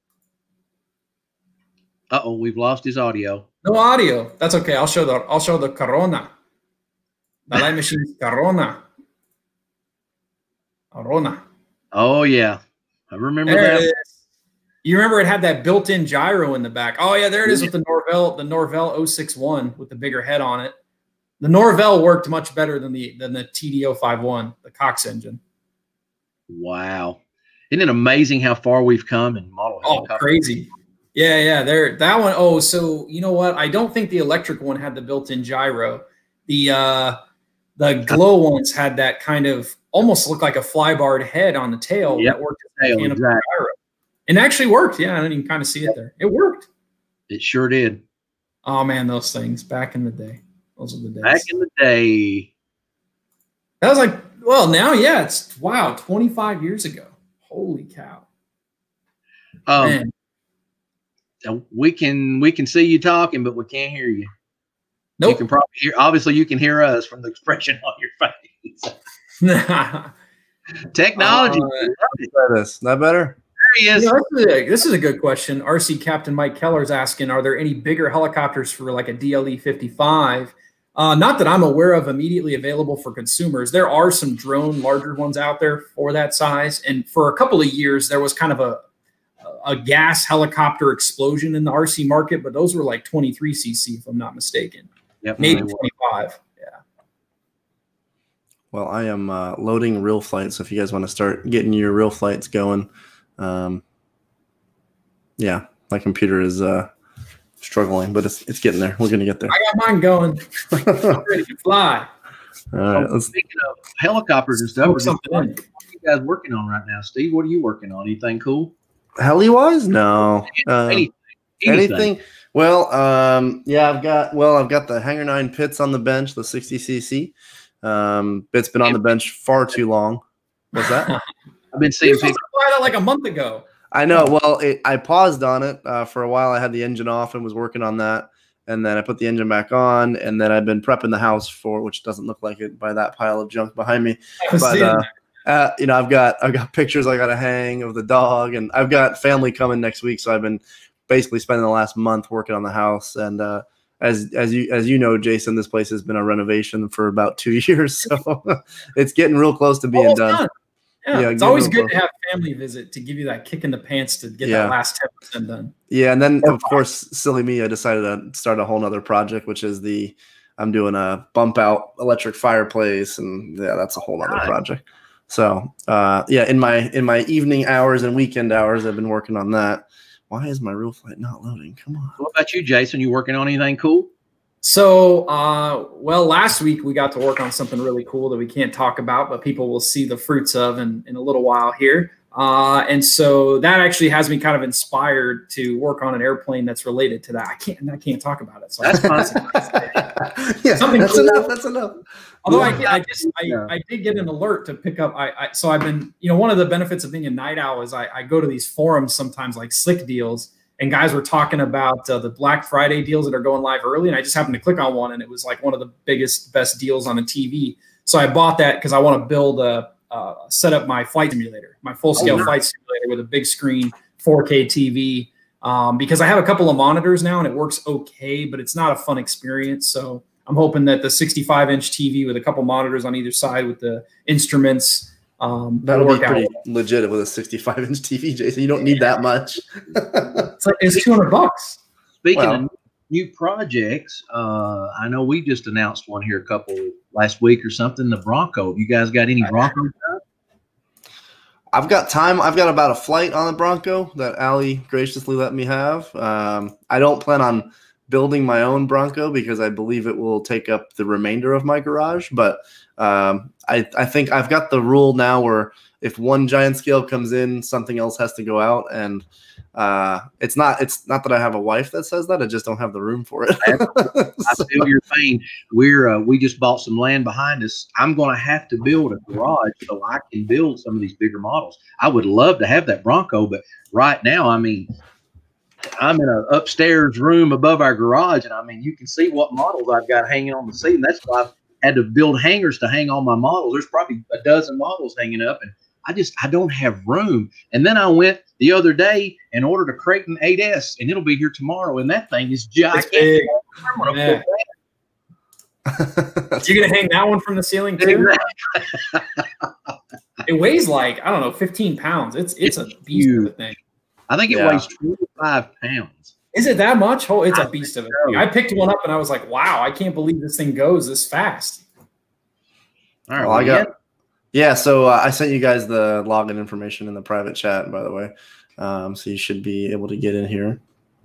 Uh-oh, we've lost his audio. No audio. That's okay. I'll show the I'll show the Corona. The light machine's Corona. Corona. Oh yeah. I remember there that. You remember it had that built-in gyro in the back. Oh yeah, there it is with the Norvell, the Norvell oh six one with the bigger head on it. The Norvell worked much better than the than the T D oh fifty-one, the Cox engine. Wow. Isn't it amazing how far we've come in model helicopters? Oh, crazy. Yeah, yeah. There that one. Oh, so you know what? I don't think the electric one had the built-in gyro. The uh the glow ones had that kind of almost looked like a flybarred head on the tail yep. that worked as a mechanical exactly. gyro. And actually worked. Yeah, I didn't even kind of see it there. It worked. It sure did. Oh man, those things back in the day. Those are the days. Back in the day. That was like, well, now, yeah, it's wow, twenty-five years ago. Holy cow. Um, Man. we can we can see you talking, but we can't hear you. Nope. You can probably hear, obviously you can hear us from the expression on your face. Technology. Uh, is that better? There he is. You know, this, is a, this is a good question. R C Captain Mike Keller's asking, are there any bigger helicopters for like a D L E fifty-five? Uh, not that I'm aware of immediately available for consumers. There are some drone larger ones out there for that size. And for a couple of years, there was kind of a, a gas helicopter explosion in the R C market, but those were like twenty-three C C, if I'm not mistaken. Yep, maybe twenty-five. Yeah. Well, I am uh, loading RealFlight, so if you guys want to start getting your RealFlights going, um, yeah, my computer is uh, struggling, but it's it's getting there. We're gonna get there. I got mine going. I'm ready to fly. All right. Let's Speaking of helicopters and stuff, what are you guys working on right now, Steve? What are you working on? Anything cool? Heli wise? No. Uh, anything. anything. Anything. Well, um, yeah, I've got well, I've got the Hangar nine Pitts on the bench, the sixty C C. Um, it's been on the bench far too long. What's that? I've been seeing people fly that like a month ago. I know. Well, it, I paused on it uh, for a while. I had the engine off and was working on that, and then I put the engine back on, and then I've been prepping the house for, which doesn't look like it by that pile of junk behind me. But uh, uh, you know, I've got I've got pictures I got to hang of the dog, and I've got family coming next week, so I've been basically spending the last month working on the house. And uh, as as you as you know, Jason, this place has been a renovation for about two years, so it's getting real close to being done. done. Yeah, yeah, it's always good to have family visit to give you that kick in the pants to get yeah. that last ten percent done. Yeah, and then of course, silly me, I decided to start a whole nother project, which is the I'm doing a bump out electric fireplace, and yeah, that's a whole nother right. project. So uh, yeah, in my in my evening hours and weekend hours, I've been working on that. Why is my RealFlight not loading? Come on. What about you, Jason? You working on anything cool? So, uh, well, last week we got to work on something really cool that we can't talk about, but people will see the fruits of in, in a little while here. Uh, and so that actually has me kind of inspired to work on an airplane that's related to that. I can't, I can't talk about it. So that's yeah, something that's cool. enough. That's enough. Although I, I just, I, yeah. I did get an alert to pick up. I, I, so I've been, you know, one of the benefits of being a night owl is I, I go to these forums sometimes like Slick Deals, and guys were talking about uh, the Black Friday deals that are going live early, and I just happened to click on one, and it was like one of the biggest, best deals on a T V. So I bought that because I want to build a, uh, set up my flight simulator, my full-scale oh, nice. flight simulator with a big screen, four K T V, um, because I have a couple of monitors now, and it works okay, but it's not a fun experience. So I'm hoping that the sixty-five inch T V with a couple monitors on either side with the instruments, um, that'll be pretty out. legit with a sixty-five inch T V, Jason. You don't need that much. It's like it's two hundred bucks. Speaking well, of new projects, uh, I know we just announced one here a couple last week or something. The Bronco. Have you guys got any Bronco? I've got time. I've got about a flight on the Bronco that Allie graciously let me have. Um, I don't plan on building my own Bronco because I believe it will take up the remainder of my garage. But um, I, I think I've got the rule now where if one giant scale comes in, something else has to go out. And uh, it's not it's not that I have a wife that says that. I just don't have the room for it. I feel your pain. We're uh, we just bought some land behind us. I'm going to have to build a garage so I can build some of these bigger models. I would love to have that Bronco, but right now, I mean, I'm in an upstairs room above our garage, and I mean, you can see what models I've got hanging on the ceiling. That's why I've had to build hangers to hang all my models. There's probably a dozen models hanging up, and I just I don't have room. And then I went the other day and ordered a Creighton eight S, and it'll be here tomorrow. And that thing is gigantic. I'm gonna yeah. You're gonna hang that one from the ceiling too? It weighs like I don't know, fifteen pounds. It's it's, it's a beast huge. of a thing. I think it yeah. weighs twenty-five pounds. Is it that much? Oh, it's a beast of a thing. I picked one up and I was like, wow, I can't believe this thing goes this fast. All right, well, I got. Yeah, so uh, I sent you guys the login information in the private chat, by the way. Um, so you should be able to get in here.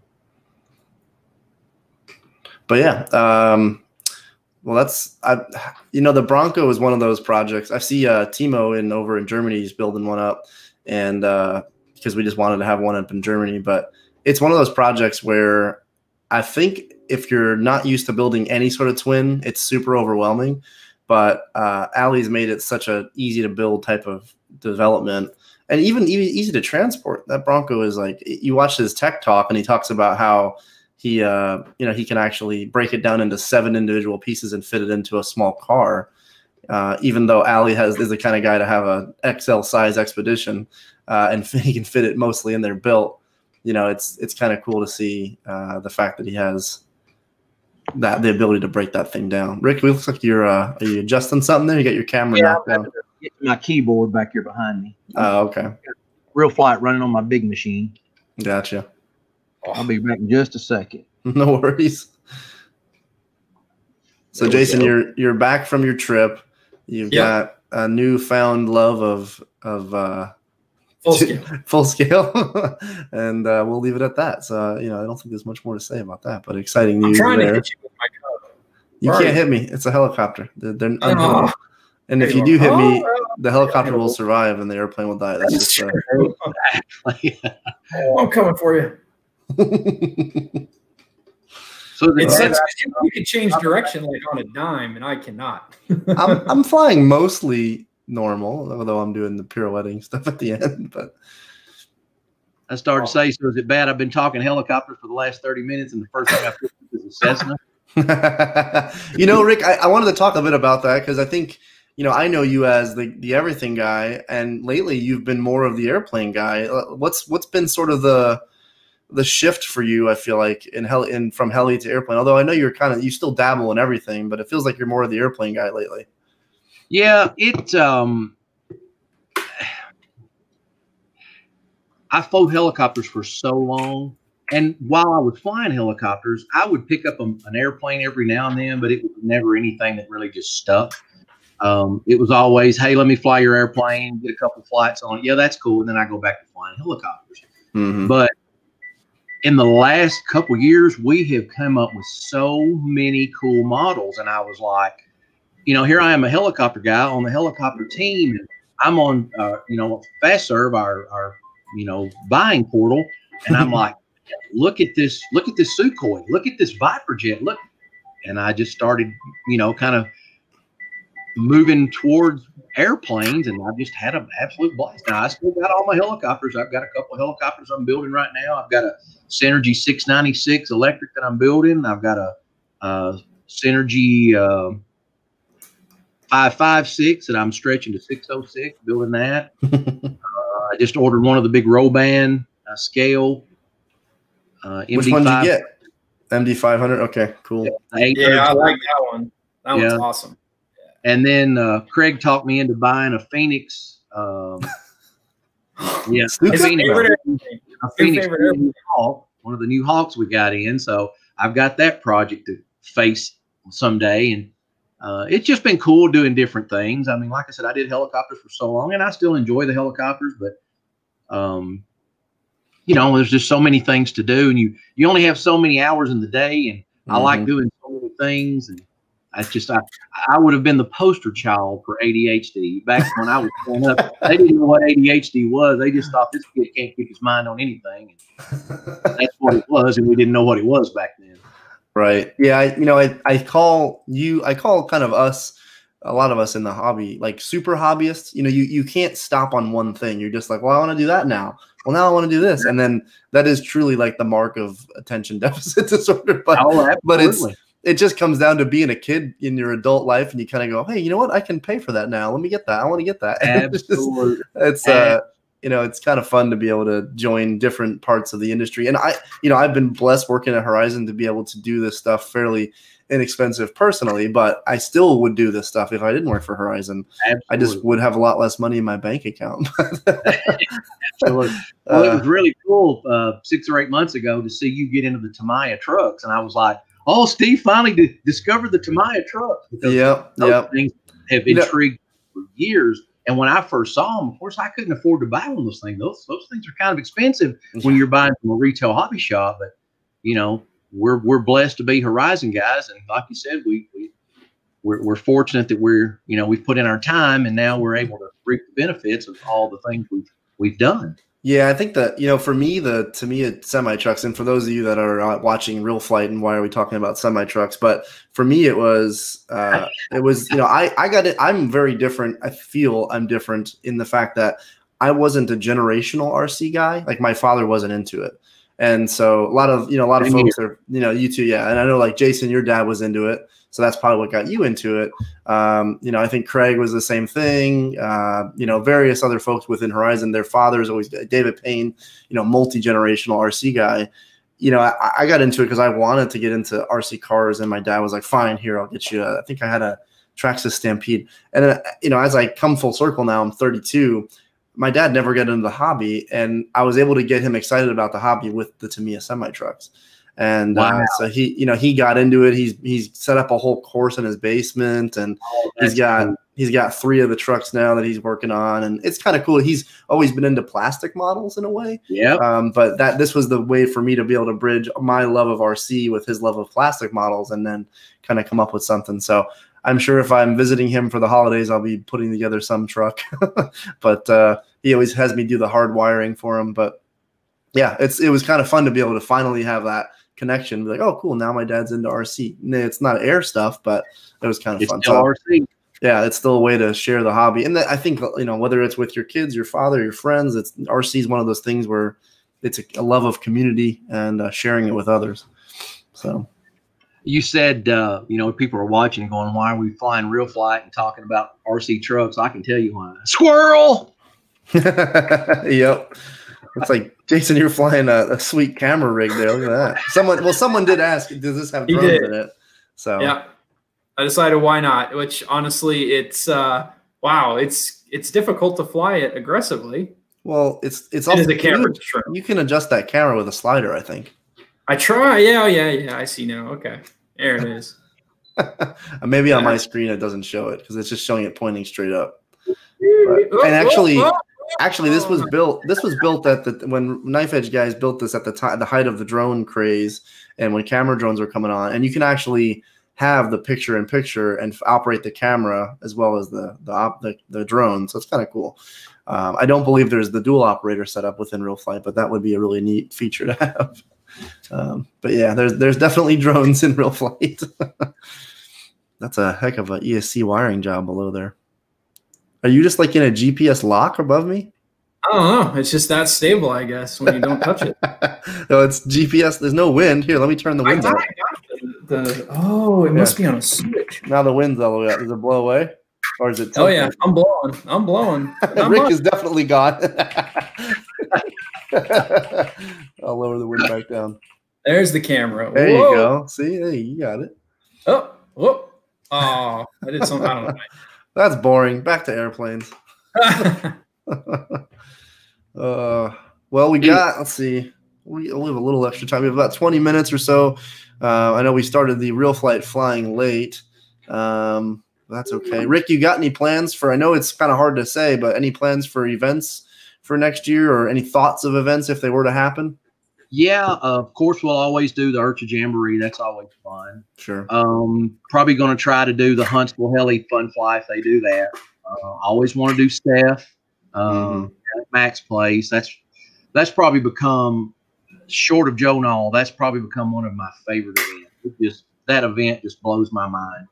But yeah, um, well, that's I. You know, the Bronco is one of those projects. I see uh, Timo in over in Germany. He's building one up, and uh, because we just wanted to have one up in Germany, but it's one of those projects where I think if you're not used to building any sort of twin, it's super overwhelming. But uh, Allie's made it such a easy to build type of development, and even, even easy to transport. That Bronco is like, you watch his tech talk, and he talks about how he, uh, you know, he can actually break it down into seven individual pieces and fit it into a small car. Uh, even though Allie has is the kind of guy to have a X L size Expedition, uh, and he can fit it mostly in there built. You know, it's it's kind of cool to see uh, the fact that he has that the ability to break that thing down. Rick, it looks like you're uh, are you adjusting something there? You got your camera yeah, knocked down. Get my keyboard back here behind me. Oh, okay. RealFlight running on my big machine. Gotcha. I'll be back in just a second. No worries. So, there Jason, you're you're back from your trip. You've yep. got a newfound love of of uh, full scale, full scale, and uh, we'll leave it at that. So, you know, I don't think there's much more to say about that. But exciting news. I'm trying there. to hit you with my cup. You Where can't hit me. It's a helicopter. They're, they're unhittable. And if you do hit me, the helicopter will survive, and the airplane will die. That's, That's just uh, oh, I'm coming for you. So it sucks, you, you can change direction like on a dime, and I cannot. I'm I'm flying mostly normal, although I'm doing the pirouetting stuff at the end. But I started to say, so is it bad? I've been talking helicopters for the last thirty minutes, and the first thing I put is a Cessna. You know, Rick, I, I wanted to talk a bit about that because I think, you know, I know you as the the everything guy, and lately you've been more of the airplane guy. What's what's been sort of the the shift for you? I feel like in hell in from heli to airplane. Although I know you're kind of you still dabble in everything, but it feels like you're more of the airplane guy lately. Yeah, it. Um, I flew helicopters for so long, and while I was flying helicopters, I would pick up a, an airplane every now and then, but it was never anything that really just stuck. Um, it was always, hey, let me fly your airplane, get a couple flights on it. Yeah, that's cool. And then I go back to flying helicopters. Mm-hmm. But in the last couple years, we have come up with so many cool models. And I was like, you know, here I am, a helicopter guy on the helicopter team. And I'm on, uh, you know, FastServe, our, our, you know, buying portal. And I'm like, look at this, look at this Sukhoi, look at this Viper jet, look. And I just started, you know, kind of moving towards airplanes, and I've just had an absolute blast. Now, I still got all my helicopters. I've got a couple of helicopters I'm building right now. I've got a Synergy six ninety-six electric that I'm building. I've got a, a Synergy uh, five fifty-six that I'm stretching to six oh six, building that. uh, I just ordered one of the big Roban uh, scale. Uh, Which one did you get? M D five hundred. Okay, cool. Yeah, yeah, I like that one. That yeah. one's awesome. Yeah. And then uh, Craig talked me into buying a Phoenix. Um, yeah, a Phoenix, a Phoenix Hawk, one of the new Hawks we got in. So I've got that project to face someday, and uh, it's just been cool doing different things. I mean, like I said, I did helicopters for so long, and I still enjoy the helicopters, but um, you know, there's just so many things to do, and you you only have so many hours in the day, and mm-hmm. I like doing so many things, and I just I I would have been the poster child for A D H D back when I was growing up. They didn't know what A D H D was. They just thought this kid can't keep his mind on anything, and that's what it was, and we didn't know what it was back then. Right. Yeah. I, you know, I I call you I call kind of us. A lot of us in the hobby, like super hobbyists, you know, you, you can't stop on one thing. You're just like, well, I want to do that now. Well, now I want to do this. And then that is truly like the mark of attention deficit disorder. But, oh, but it's, it just comes down to being a kid in your adult life. And you kind of go, hey, you know what? I can pay for that now. Let me get that. I want to get that. Absolutely. it's, just, it's uh, you know, it's kind of fun to be able to join different parts of the industry. And I, you know, I've been blessed working at Horizon to be able to do this stuff fairly inexpensive personally, but I still would do this stuff if I didn't work for Horizon. Absolutely. I just would have a lot less money in my bank account. Absolutely. Well, it was really cool uh, six or eight months ago to see you get into the Tamiya trucks, and I was like, "Oh, Steve finally d- discovered the Tamiya trucks." Yeah, yeah. Things have intrigued you know, for years. And when I first saw them, of course, I couldn't afford to buy one of those things. Those those things are kind of expensive when you're buying from a retail hobby shop, but you know. We're we're blessed to be Horizon guys, and like you said, we we we're, we're fortunate that we're you know we've put in our time, and now we're able to reap the benefits of all the things we've we've done. Yeah, I think that you know for me the to me it's semi trucks, and for those of you that are uh, watching RealFlight, and why are we talking about semi trucks? But for me it was uh, it was you know I I got it. I'm very different. I feel I'm different in the fact that I wasn't a generational R C guy. Like my father wasn't into it. And so a lot of, you know, a lot of folks are, you know, you too. Yeah. And I know like Jason, your dad was into it. So that's probably what got you into it. Um, you know, I think Craig was the same thing. Uh, you know, various other folks within Horizon, their fathers always, David Payne, you know, multi-generational R C guy. You know, I, I got into it because I wanted to get into R C cars. And my dad was like, fine, here, I'll get you. A, I think I had a Traxxas Stampede. And, uh, you know, as I come full circle now, I'm thirty-two. My dad never got into the hobby, and I was able to get him excited about the hobby with the Tamiya semi trucks. And wow. uh, so he, you know, he got into it. He's he's set up a whole course in his basement, and oh, he's got cool. he's got three of the trucks now that he's working on, and it's kind of cool. He's always been into plastic models in a way, yeah. Um, but that this was the way for me to be able to bridge my love of R C with his love of plastic models, and then kind of come up with something. So. I'm sure if I'm visiting him for the holidays, I'll be putting together some truck, but uh, he always has me do the hard wiring for him. But yeah, it's it was kind of fun to be able to finally have that connection. Be like, oh, cool. Now my dad's into R C. It's not air stuff, but it was kind of it's fun. Still so, R C. Yeah, it's still a way to share the hobby. And I think, you know, whether it's with your kids, your father, your friends, it's R C is one of those things where it's a, a love of community and uh, sharing it with others. So. You said, uh, you know, people are watching going, why are we flying RealFlight and talking about R C trucks? I can tell you why. Squirrel! Yep. It's like, Jason, you're flying a, a sweet camera rig there. Look at that. Someone, well, someone did ask, does this have drones in it? So yeah, I decided why not, which honestly, it's, uh, wow, it's it's difficult to fly it aggressively. Well, it's it's also the camera. You, you can adjust that camera with a slider, I think. I try. Yeah, yeah, yeah. I see now. Okay. There it is. Maybe yeah. on my screen it doesn't show it because it's just showing it pointing straight up. But, and actually, actually, this was built. This was built at the when Knife Edge guys built this at the time, the height of the drone craze, and when camera drones were coming on. And you can actually have the picture in picture and operate the camera as well as the the op, the, the drone. So it's kind of cool. Um, I don't believe there's the dual operator setup within RealFlight, but that would be a really neat feature to have. Um, but yeah, there's there's definitely drones in RealFlight. That's a heck of a E S C wiring job below there. Are you just like in a G P S lock above me? I don't know. It's just that stable, I guess, when you don't touch it. No, it's G P S. There's no wind. Here, let me turn the winds I up. The, the, oh, it Yeah. must be on a switch. Now the wind's all the way up. Does it blow away? Or is it tilted? Oh, yeah. I'm blowing. I'm blowing. Rick much. is definitely gone. I'll lower the wind back down. There's the camera. There Whoa. you go. See, hey, you got it. Oh, whoop. Oh, I did something. I don't know. That's boring. Back to airplanes. uh, well, we got, let's see, we, we have a little extra time. We have about twenty minutes or so. Uh, I know we started the RealFlight flying late. Um, that's okay. Rick, you got any plans for, I know it's kind of hard to say, but any plans for events for next year or any thoughts of events if they were to happen? Yeah, uh, of course, we'll always do the Urcha Jamboree. That's always fun. Sure. Um, probably going to try to do the Huntsville Heli Fun Fly if they do that. Uh, I always want to do Steph um, mm-hmm. at Mac's place. That's that's probably become, short of Joe Knoll, that's probably become one of my favorite events. It just that event just blows my mind.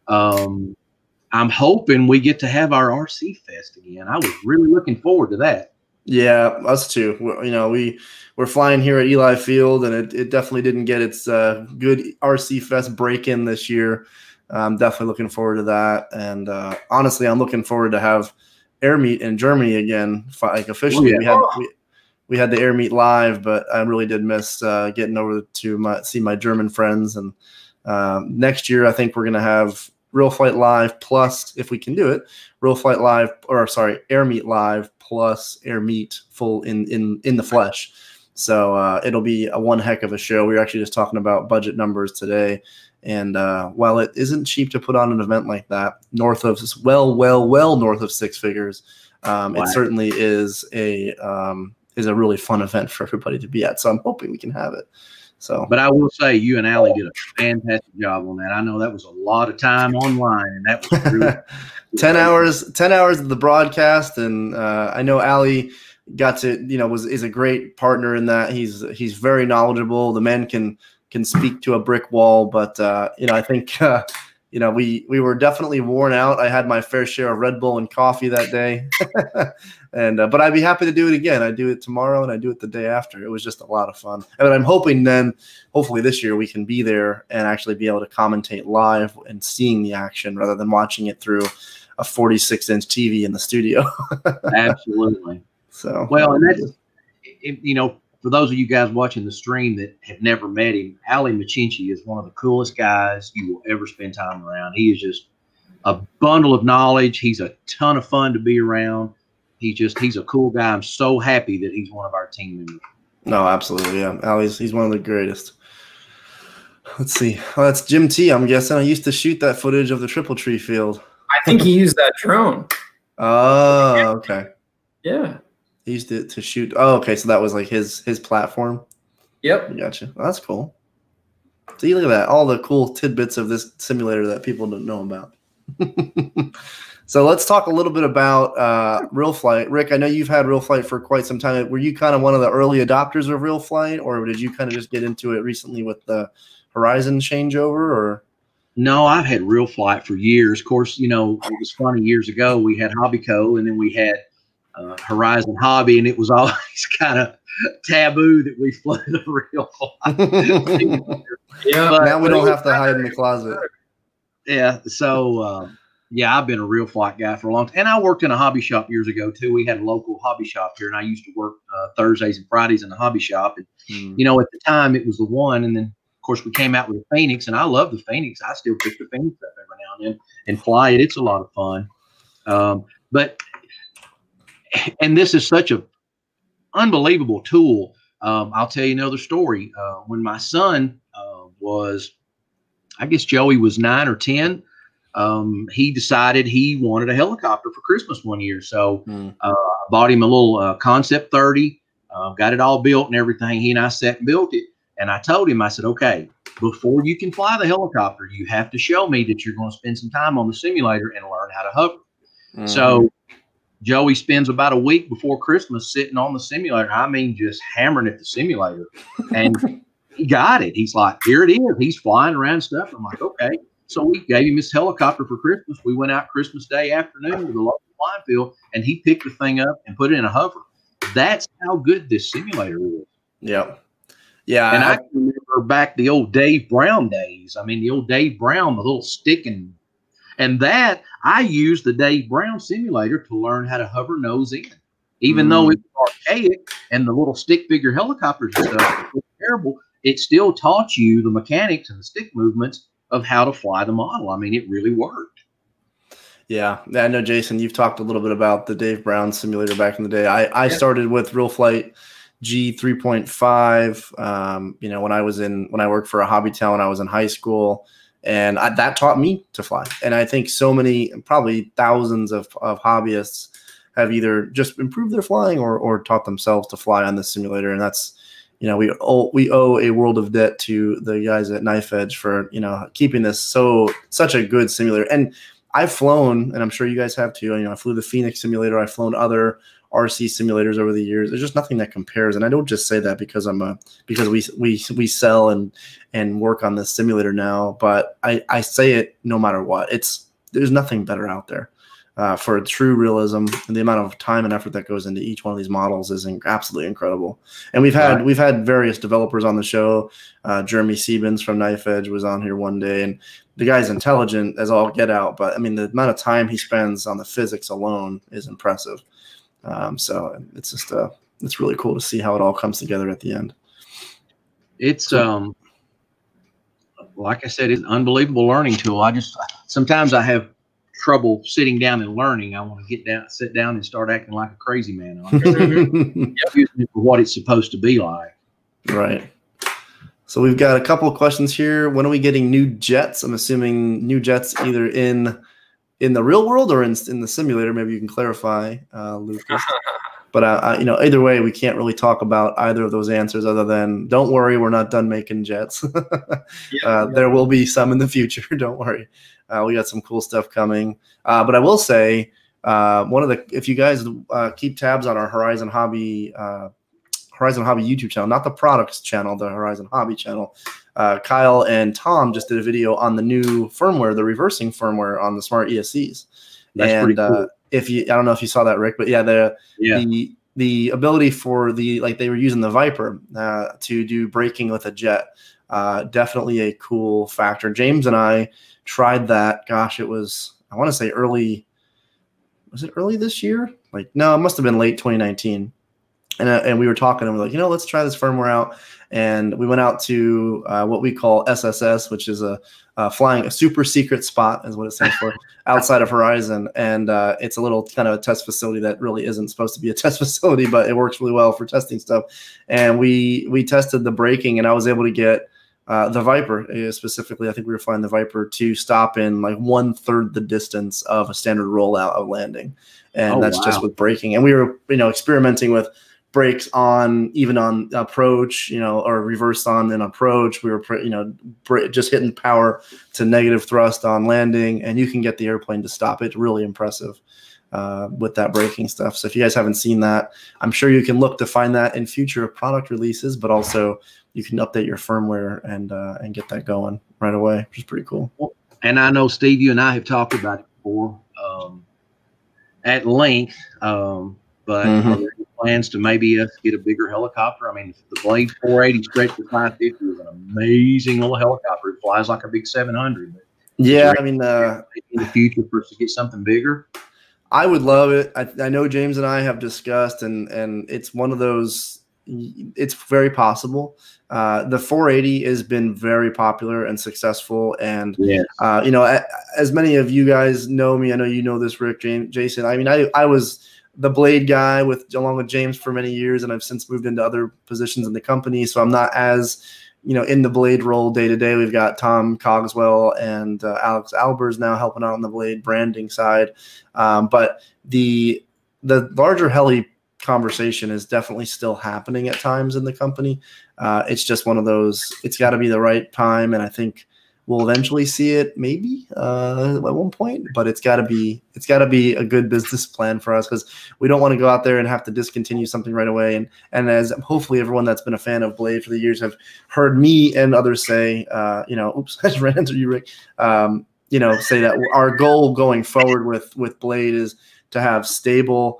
Um, I'm hoping we get to have our R C Fest again. I was really looking forward to that. Yeah, us too. We're, you know, we we're flying here at Eli Field, and it, it definitely didn't get its uh, good R C Fest break in this year. I'm definitely looking forward to that, and uh, honestly, I'm looking forward to have air meet in Germany again. Like officially, oh, yeah. we had we, we had the air meet live, but I really did miss uh, getting over to my see my German friends. And um, next year, I think we're gonna have RealFlight Live plus, if we can do it, RealFlight Live, or sorry, Air Meet Live plus Air Meet full in in in the flesh. So uh, it'll be a one heck of a show. We were actually just talking about budget numbers today, and uh, while it isn't cheap to put on an event like that, north of well, well, well north of six figures, um, wow. It certainly is a um, is a really fun event for everybody to be at. So I'm hoping we can have it. So, but I will say, you and Allie did a fantastic job on that. I know that was a lot of time online, and that was really ten hours, ten hours of the broadcast, and uh, I know Allie got to, you know, was is a great partner in that. He's he's very knowledgeable. The man can can speak to a brick wall, but uh, you know, I think uh, you know we we were definitely worn out. I had my fair share of Red Bull and coffee that day, and uh, but I'd be happy to do it again. I do it tomorrow and I do it the day after. It was just a lot of fun, and I'm hoping then, hopefully this year we can be there and actually be able to commentate live and seeing the action rather than watching it through a forty-six inch T V in the studio. Absolutely. So well, and that's, you know, for those of you guys watching the stream that have never met him, Ali Machinchi is one of the coolest guys you will ever spend time around. He is just a bundle of knowledge. He's a ton of fun to be around. He just, he's a cool guy. I'm so happy that he's one of our team members. No, absolutely. Yeah. Ali's, he's one of the greatest. Let's see. Oh, that's Jim T. I'm guessing. I used to shoot that footage of the Triple Tree field. I think he used that drone. Oh, okay. Yeah. He used it to shoot. Oh, okay. So that was like his his platform. Yep. Gotcha. Well, that's cool. See, look at that. All the cool tidbits of this simulator that people don't know about. So let's talk a little bit about uh, RealFlight. Rick, I know you've had RealFlight for quite some time. Were you kind of one of the early adopters of RealFlight, or did you kind of just get into it recently with the Horizon changeover? Or no, I've had RealFlight for years. Of course, you know, it was funny. Years ago, we had Hobbyco, and then we had Uh, Horizon Hobby, and it was always kind of taboo that we flew the RealFlight. Yeah, but now we don't have to hide in the closet. Yeah, so uh, yeah, I've been a RealFlight guy for a long time, and I worked in a hobby shop years ago too. We had a local hobby shop here, and I used to work uh, Thursdays and Fridays in the hobby shop. And mm. you know, at the time, it was the one, and then of course we came out with the Phoenix, and I love the Phoenix. I still pick the Phoenix up every now and then and fly it. It's a lot of fun, um, but. And this is such a unbelievable tool. Um, I'll tell you another story. Uh, when my son uh, was, I guess Joey was nine or ten, um, he decided he wanted a helicopter for Christmas one year. So mm. uh, I bought him a little uh, Concept thirty, uh, got it all built and everything. He and I sat and built it. And I told him, I said, okay, before you can fly the helicopter, you have to show me that you're going to spend some time on the simulator and learn how to hover. Mm. So Joey spends about a week before Christmas sitting on the simulator. I mean, just hammering at the simulator. And he got it. He's like, here it is. He's flying around stuff. I'm like, okay. So we gave him his helicopter for Christmas. We went out Christmas Day afternoon to the local flying field, and he picked the thing up and put it in a hover. That's how good this simulator is. Yeah. Yeah. And I, I can remember back the old Dave Brown days. I mean, the old Dave Brown, the little stick and, and that I used the Dave Brown simulator to learn how to hover nose in. Even mm. though it was archaic and the little stick figure helicopters and stuff was terrible, it still taught you the mechanics and the stick movements of how to fly the model. I mean, it really worked. Yeah, I know, Jason, you've talked a little bit about the Dave Brown simulator back in the day. I, I yeah. started with RealFlight G three point five, um, you know, when I was in, when I worked for a hobby town when I was in high school, and I, that taught me to fly. And I think so many, probably thousands of, of hobbyists have either just improved their flying or, or taught themselves to fly on this simulator. And that's, you know, we owe, we owe a world of debt to the guys at Knife Edge for, you know, keeping this so, such a good simulator. And I've flown, and I'm sure you guys have too. You know, I flew the Phoenix simulator. I've flown other R C simulators over the years. There's just nothing that compares. And I don't just say that because I'm a because we we we sell and and work on this simulator now. But I I say it no matter what. It's there's nothing better out there uh, for true realism. And the amount of time and effort that goes into each one of these models is in, absolutely incredible. And we've had right. we've had various developers on the show. Uh, Jeremy Siebens from Knife Edge was on here one day, and the guy's intelligent as all get out, but I mean, the amount of time he spends on the physics alone is impressive. Um, so it's just, uh, it's really cool to see how it all comes together at the end. It's, um, like I said, it's an unbelievable learning tool. I just, sometimes I have trouble sitting down and learning. I want to get down, sit down and start acting like a crazy man. For what it's supposed to be like. Right. So we've got a couple of questions here. When are we getting new jets? I'm assuming new jets either in in the real world or in, in the simulator. Maybe you can clarify, uh, Lucas. But uh, uh, you know, either way, we can't really talk about either of those answers other than don't worry, we're not done making jets. uh, yeah. There will be some in the future. Don't worry. Uh, we got some cool stuff coming. Uh, but I will say, uh, one of the if you guys uh, keep tabs on our Horizon Hobby. Uh, Horizon Hobby YouTube channel, not the products channel, the Horizon Hobby channel. Uh, Kyle and Tom just did a video on the new firmware, the reversing firmware on the Smart E S Cs. That's and pretty cool. uh, if you, I don't know if you saw that, Rick, but yeah, the yeah. the the ability for the like they were using the Viper uh, to do braking with a jet, uh, definitely a cool factor. James and I tried that. Gosh, it was I want to say early. Was it early this year? Like no, it must have been late twenty nineteen. And, uh, and we were talking and we're like, you know, let's try this firmware out. And we went out to uh, what we call S S S, which is a uh, flying a super secret spot is what it stands for outside of Horizon. And uh, it's a little kind of a test facility that really isn't supposed to be a test facility, but it works really well for testing stuff. And we, we tested the braking and I was able to get uh, the Viper uh, specifically. I think we were flying the Viper to stop in like one third the distance of a standard rollout of landing. And oh, that's wow. just with braking. And we were, you know, experimenting with brakes on even on approach, you know, or reverse on an approach. We were, you know, just hitting power to negative thrust on landing, and you can get the airplane to stop. It's really impressive uh, with that braking stuff. So if you guys haven't seen that, I'm sure you can look to find that in future product releases, but also you can update your firmware and uh, and get that going right away, which is pretty cool. And I know, Steve, you and I have talked about it before um, at length, um, but mm-hmm. plans to maybe us get a bigger helicopter. I mean, the Blade four eighty stretch to five fifty is an amazing little helicopter. It flies like a big seven hundred. Yeah, I mean, uh, in the future for us to get something bigger, I would love it. I, I know James and I have discussed, and and it's one of those. It's very possible. Uh, the four eighty has been very popular and successful, and yes. uh, you know, as many of you guys know me, I know you know this, Rick, James, Jason. I mean, I I was the Blade guy with along with James for many years, and I've since moved into other positions in the company, so I'm not as you know in the Blade role day to day. We've got Tom Cogswell and uh, Alex Albers now helping out on the Blade branding side, um, but the the larger heli conversation is definitely still happening at times in the company. Uh, it's just one of those. It's got to be the right time, and I think we'll eventually see it maybe uh, at one point, but it's got to be it's got to be a good business plan for us because we don't want to go out there and have to discontinue something right away. And and as hopefully everyone that's been a fan of Blade for the years have heard me and others say, uh, you know, oops, I just ran into you, Rick. Um, you know, say that our goal going forward with with Blade is to have stable,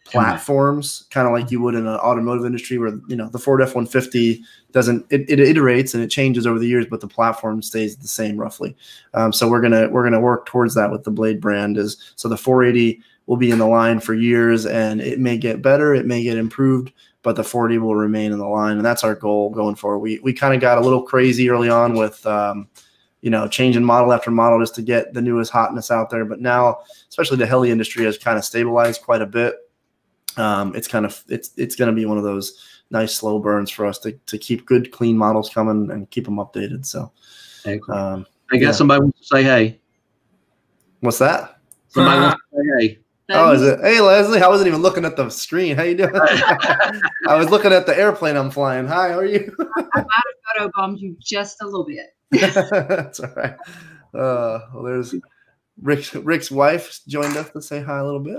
platforms, kind of like you would in an automotive industry where, you know, the Ford F one fifty doesn't, it, it iterates and it changes over the years, but the platform stays the same roughly. Um, so we're going to, we're going to work towards that with the Blade brand is, so the four eighty will be in the line for years and it may get better, it may get improved, but the forty will remain in the line. And that's our goal going forward. We, we kind of got a little crazy early on with, um, you know, changing model after model just to get the newest hotness out there. But now, especially the heli industry has kind of stabilized quite a bit. Um, it's kind of it's it's going to be one of those nice slow burns for us to to keep good clean models coming and keep them updated. So, um, I guess yeah. somebody wants to say hey. What's that? Somebody wants to say hey. Oh, is it? Hey, Leslie. I wasn't even looking at the screen. How you doing? I was looking at the airplane I'm flying. Hi, how are you? I might have photobombed you just a little bit. That's all right. Uh, well, there's Rick. Rick's wife joined us to say hi a little bit.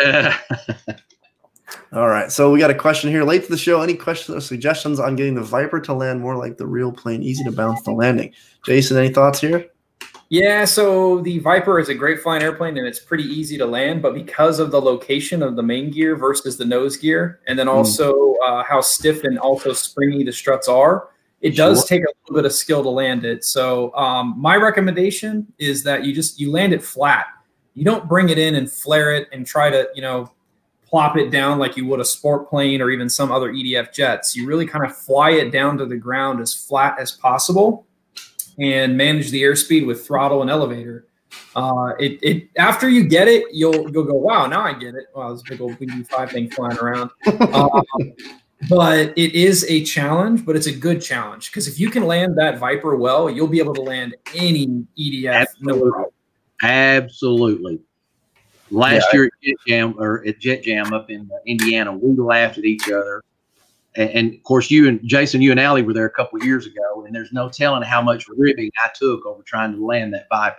All right, so we got a question here late to the show. Any questions or suggestions on getting the Viper to land more like the real plane, easy to bounce the landing? Jason, any thoughts here? Yeah, so the Viper is a great flying airplane and it's pretty easy to land, but because of the location of the main gear versus the nose gear, and then also mm. uh, how stiff and also springy the struts are, it does sure. take a little bit of skill to land it. So um, my recommendation is that you just you land it flat. You don't bring it in and flare it and try to, you know, plop it down like you would a sport plane or even some other E D F jets. You really kind of fly it down to the ground as flat as possible and manage the airspeed with throttle and elevator. Uh, it, it after you get it, you'll you'll go, wow, now I get it. Wow, this big old B B five thing flying around. Um, but it is a challenge, but it's a good challenge because if you can land that Viper well, you'll be able to land any E D F. Absolutely. No problem. Absolutely. Last yeah. year at Jet Jam or at Jet Jam up in Indiana, we laughed at each other. And, and of course, you and Jason, you and Allie were there a couple of years ago, and there's no telling how much ribbing I took over trying to land that Viper.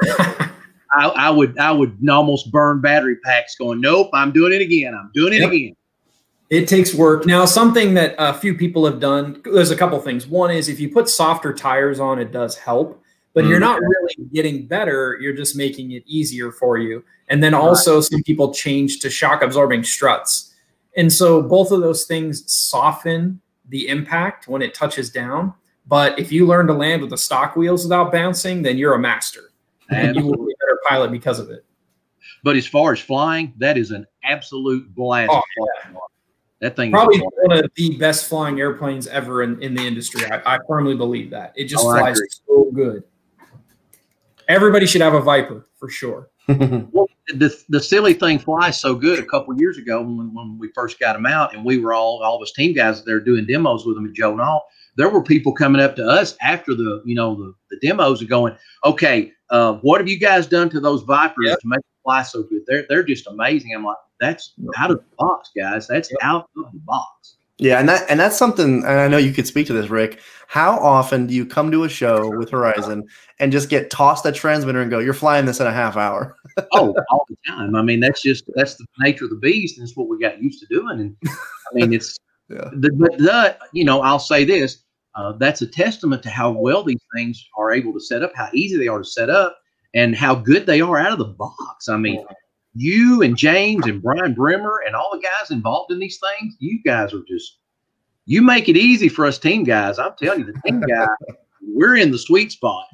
I, I would, I would almost burn battery packs, going, "Nope, I'm doing it again. I'm doing it yep. again." It takes work. Now, something that a few people have done. There's a couple things. One is if you put softer tires on, it does help. But you're not really getting better. You're just making it easier for you. And then also some people change to shock absorbing struts. And so both of those things soften the impact when it touches down. But if you learn to land with the stock wheels without bouncing, then you're a master. And you will be a better pilot because of it. But as far as flying, that is an absolute blast. Oh, yeah. That thing probably is one of the best flying airplanes ever in, in the industry. I, I firmly believe that. It just oh, flies so good. Everybody should have a Viper for sure. Well, the the silly thing flies so good. A couple of years ago, when, when we first got them out, and we were all all of us team guys there doing demos with them at Joe and all. There were people coming up to us after the you know the, the demos and going, "Okay, uh, what have you guys done to those Vipers yep. to make them fly so good? They're they're just amazing." I'm like, "That's out of the box, guys. That's yep. out of the box." Yeah, and that and that's something, and I know you could speak to this, Rick. How often do you come to a show with Horizon and just get tossed a transmitter and go, "You're flying this in a half hour"? Oh, all the time. I mean, that's just that's the nature of the beast, and it's what we got used to doing. And I mean, it's yeah. the, but the you know, I'll say this: uh, that's a testament to how well these things are able to set up, how easy they are to set up, and how good they are out of the box. I mean. You and James and Brian Brimmer and all the guys involved in these things, you guys are just, you make it easy for us team guys. I'm telling you, the team guy, we're in the sweet spot.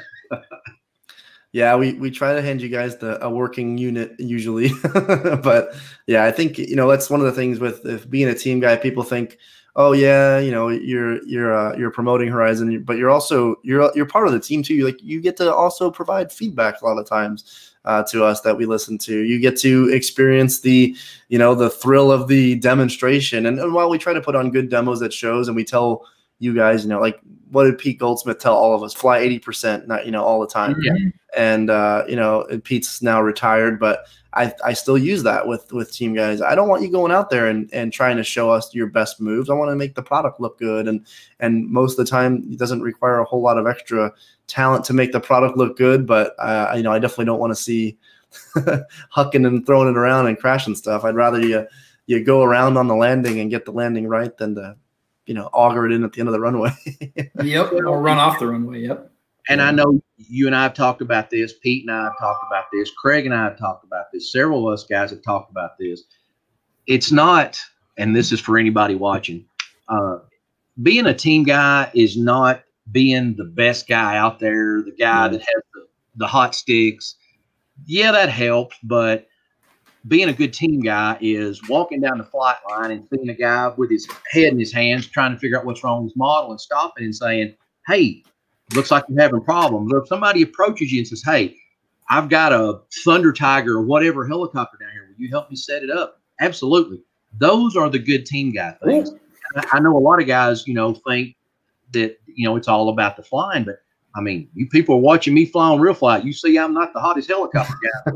Yeah, we, we try to hand you guys the, a working unit usually. But yeah, I think, you know, that's one of the things with if being a team guy, people think, oh yeah, you know, you're you're uh, you're promoting Horizon, but you're also you're you're part of the team too. You like you get to also provide feedback a lot of times uh, to us that we listen to. You get to experience the you know the thrill of the demonstration. And, and while we try to put on good demos at shows, and we tell you guys, you know, like what did Pete Goldsmith tell all of us? Fly eighty percent, not you know all the time. Mm-hmm. And uh, you know, Pete's now retired, but I, I still use that with, with team guys. I don't want you going out there and, and trying to show us your best moves. I want to make the product look good. And, and most of the time it doesn't require a whole lot of extra talent to make the product look good. But, uh, you know, I definitely don't want to see hucking and throwing it around and crashing stuff. I'd rather you, you go around on the landing and get the landing right than to, you know, auger it in at the end of the runway. Yep. Or run off the runway. Yep. And I know you and I have talked about this. Pete and I have talked about this. Craig and I have talked about this. Several of us guys have talked about this. it's not, and this is for anybody watching, uh, being a team guy is not being the best guy out there, the guy Yeah. that has the, the hot sticks. Yeah, that helps, but being a good team guy is walking down the flight line and seeing a guy with his head in his hands trying to figure out what's wrong with his model and stopping and saying, hey, looks like you're having problems. Or if somebody approaches you and says, hey, I've got a Thunder Tiger or whatever helicopter down here, will you help me set it up? Absolutely. Those are the good team guy things. I, I know a lot of guys, you know, think that, you know, it's all about the flying, but I mean, you people are watching me fly on RealFlight. You see, I'm not the hottest helicopter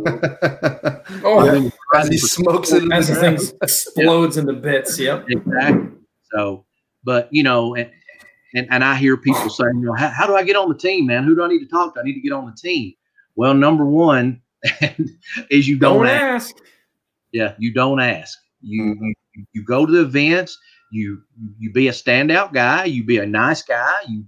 guy. Oh, yeah. As he smokes it, as the thing explodes into bits. Yep, exactly. So, but you know, and and, and I hear people saying, you know, how, how do I get on the team, man? Who do I need to talk to? I need to get on the team. Well, number one is you don't, don't ask. ask. Yeah, you don't ask. You, Mm-hmm. you you go to the events. You you be a standout guy. You be a nice guy. You.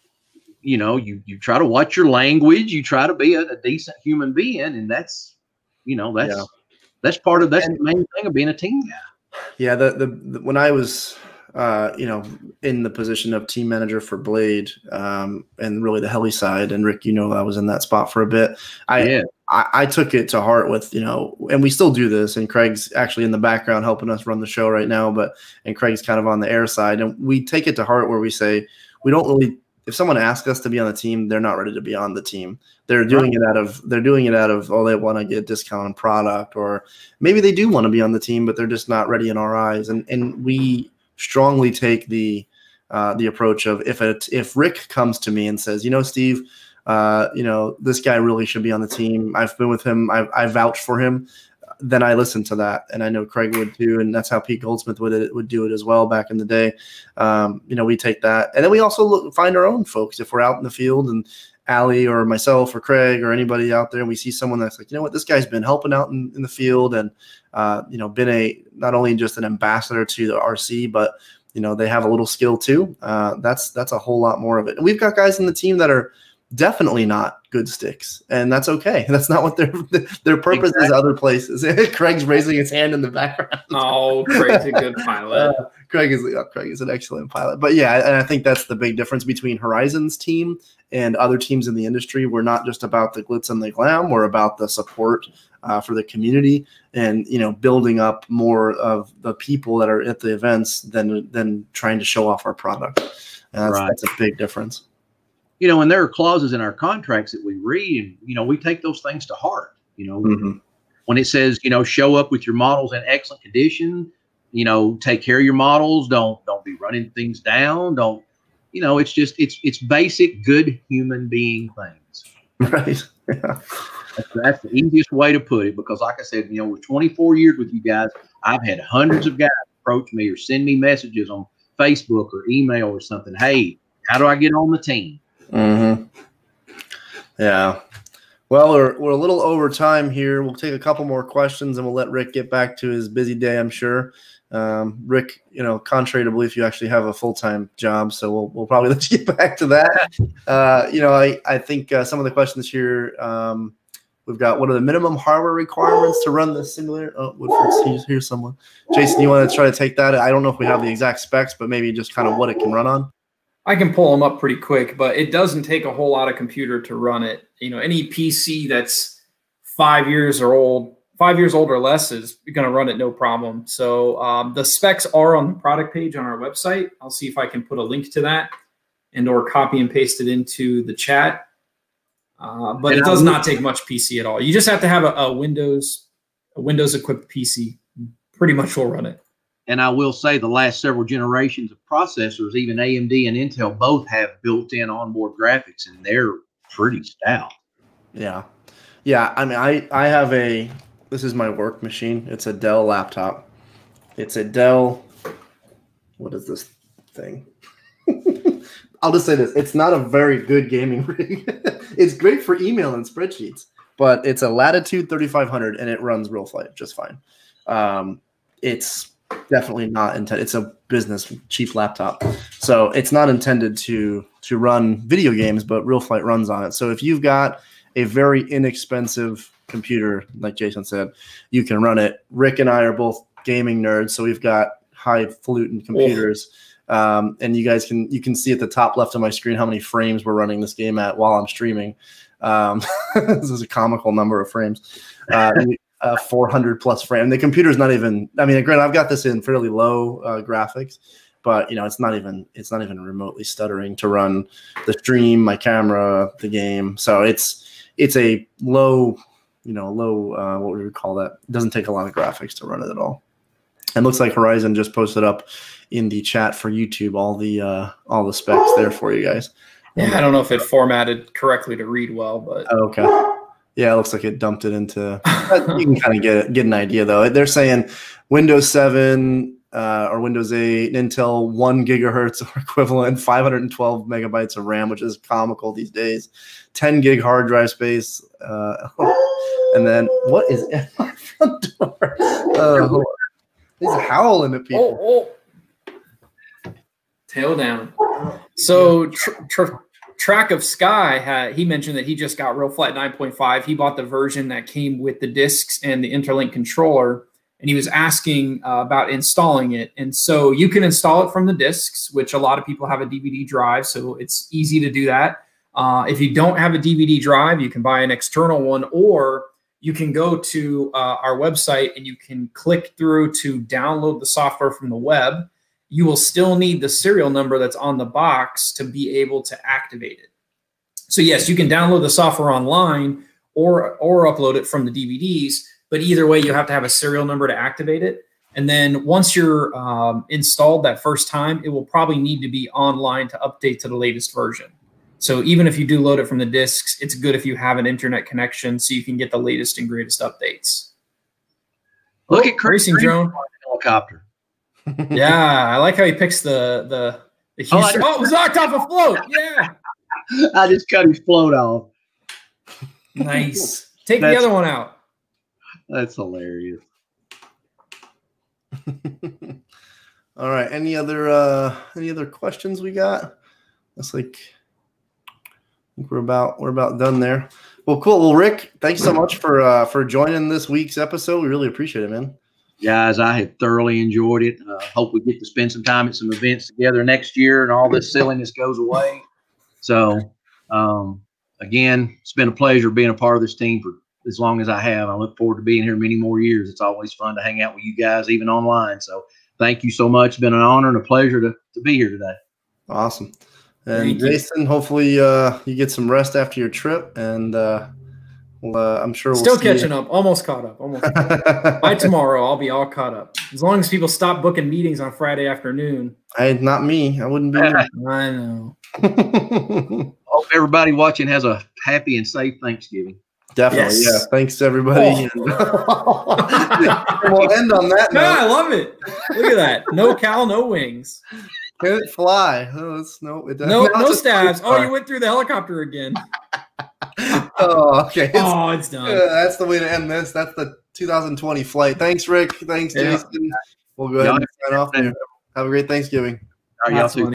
You know, you you try to watch your language. You try to be a, a decent human being, and that's, you know, that's Yeah. that's part of that's and, the main thing of being a team guy. Yeah, the the, the when I was, uh, you know, in the position of team manager for Blade, um, and really the heli side, and Rick, you know, I was in that spot for a bit. I yeah. I, I took it to heart with, you know, and we still do this. And Craig's actually in the background helping us run the show right now, but and Craig's kind of on the air side, and we take it to heart where we say we don't really. If someone asks us to be on the team, they're not ready to be on the team. They're doing right. it out of they're doing it out of oh they want to get a discount on product, or maybe they do want to be on the team, but they're just not ready in our eyes. And and we strongly take the uh, the approach of if it if Rick comes to me and says, you know, Steve, uh, you know, this guy really should be on the team. I've been with him. I I vouch for him. Then I listen to that, and I know Craig would too, and that's how Pete Goldsmith would it, would do it as well back in the day. Um, you know, we take that, and then we also look, find our own folks. If we're out in the field, and Allie or myself or Craig or anybody out there, and we see someone that's like, you know what, this guy's been helping out in, in the field, and uh, you know, been a not only just an ambassador to the R C, but you know, they have a little skill too. Uh, that's that's a whole lot more of it. And we've got guys in the team that are definitely not good sticks, and that's okay. That's not what their their purpose exactly. is other places. Craig's raising his hand in the background. Oh, Craig's a good pilot. Uh, Craig is oh, Craig is an excellent pilot. But yeah, and I think that's the big difference between Horizon's team and other teams in the industry. We're not just about the glitz and the glam. We're about the support uh, for the community, and you know, building up more of the people that are at the events than than trying to show off our product. And that's, right. that's a big difference. You know, and there are clauses in our contracts that we read, and, you know, we take those things to heart. You know, mm-hmm. when it says, you know, show up with your models in excellent condition, you know, take care of your models. Don't, don't be running things down. Don't, you know, it's just, it's, it's basic good human being things. Right. Yeah. That's, that's the easiest way to put it, because like I said, you know, with twenty-four years with you guys, I've had hundreds of guys approach me or send me messages on Facebook or email or something. Hey, how do I get on the team? Mm-hmm. Yeah. Well, we're, we're a little over time here. We'll take a couple more questions and we'll let Rick get back to his busy day, I'm sure. Um, Rick, you know, contrary to belief, you actually have a full-time job, so we'll, we'll probably let you get back to that. Uh, you know, I, I think uh, some of the questions here, um, we've got, what are the minimum hardware requirements to run the simulator? Oh, Woodford's, here's someone. Jason, you want to try to take that? I don't know if we have the exact specs, but maybe just kind of what it can run on. I can pull them up pretty quick, but it doesn't take a whole lot of computer to run it. You know, any P C that's five years or old, five years old or less is going to run it no problem. So um, the specs are on the product page on our website. I'll see if I can put a link to that and or copy and paste it into the chat. Uh, but and it does not take much P C at all. You just have to have a, a Windows, a Windows equipped P C. Pretty much will run it. And I will say the last several generations of processors, even A M D and Intel, both have built-in onboard graphics, and they're pretty stout. Yeah. Yeah, I mean, I, I have a – this is my work machine. It's a Dell laptop. It's a Dell – what is this thing? I'll just say this. It's not a very good gaming rig. It's great for email and spreadsheets, but it's a Latitude thirty-five hundred, and it runs RealFlight just fine. Um, it's – definitely not intended. It's a business cheap laptop, so it's not intended to to run video games, but RealFlight runs on it. So if you've got a very inexpensive computer, like Jason said, you can run it. Rick and I are both gaming nerds, so we've got highfalutin computers. Oh. Um, and you guys can you can see at the top left of my screen how many frames we're running this game at while I'm streaming. Um, this is a comical number of frames. Uh, uh, four hundred plus frame. And the computer's not even. I mean, granted, I've got this in fairly low uh, graphics, but you know, it's not even it's not even remotely stuttering to run the stream, my camera, the game. So it's it's a low, you know, low. Uh, what would we call that? It doesn't take a lot of graphics to run it at all. And looks like Horizon just posted up in the chat for YouTube all the uh, all the specs there for you guys. Yeah, I don't know if it formatted correctly to read well, but oh, okay. Yeah, it looks like it dumped it into. You can kind of get get an idea though. They're saying Windows seven uh, or Windows eight, Intel one gigahertz or equivalent, five hundred twelve megabytes of RAM, which is comical these days. ten gig hard drive space, uh, and then what is at my front door? Uh, He's howling at people. Oh, oh. Tail down. So tr tr Track of Sky, had, he mentioned that he just got RealFlight nine point five. He bought the version that came with the discs and the interlink controller, and he was asking uh, about installing it. And so you can install it from the discs, which a lot of people have a D V D drive, so it's easy to do that. Uh, if you don't have a D V D drive, you can buy an external one, or you can go to uh, our website and you can click through to download the software from the web. You will still need the serial number that's on the box to be able to activate it. So yes, you can download the software online or, or upload it from the D V Ds, but either way, you have to have a serial number to activate it. And then once you're um, installed that first time, it will probably need to be online to update to the latest version. So even if you do load it from the discs, it's good if you have an internet connection so you can get the latest and greatest updates. Look at Racing Drone. Helicopter. Yeah, I like how he picks the the, the Houston. Oh, oh, it was knocked off a float. Yeah. I just cut his float off. Nice. Take That's, the other one out. That's hilarious. All right. Any other uh, any other questions we got? That's like. We're about we're about done there. Well, cool. Well, Rick, thanks so much for uh, for joining this week's episode. We really appreciate it, man. Guys, I have thoroughly enjoyed it. Uh, hope we get to spend some time at some events together next year, and all this silliness goes away. So, um, again, it's been a pleasure being a part of this team for as long as I have. I look forward to being here many more years. It's always fun to hang out with you guys, even online. So, thank you so much. It's been an honor and a pleasure to to be here today. Awesome. And Jason, hopefully uh, you get some rest after your trip, and uh, well, uh, I'm sure we'll still see catching you. up, almost caught up, almost. Caught up. By tomorrow, I'll be all caught up. As long as people stop booking meetings on Friday afternoon. I, not me. I wouldn't be. I know. Hope everybody watching has a happy and safe Thanksgiving. Definitely, yes. yeah. Thanks, everybody. Oh. And we'll end on that note. No, I love it. Look at that. No cow, no wings. Can it fly? Oh, it's, no, it doesn't. No, no stabs. Oh, you went through the helicopter again. Oh, okay. It's, oh, it's done. Uh, that's the way to end this. That's the two thousand twenty flight. Thanks, Rick. Thanks, Yeah. Jason. We'll go ahead and sign off there. Have a great Thanksgiving. All right, y'all too.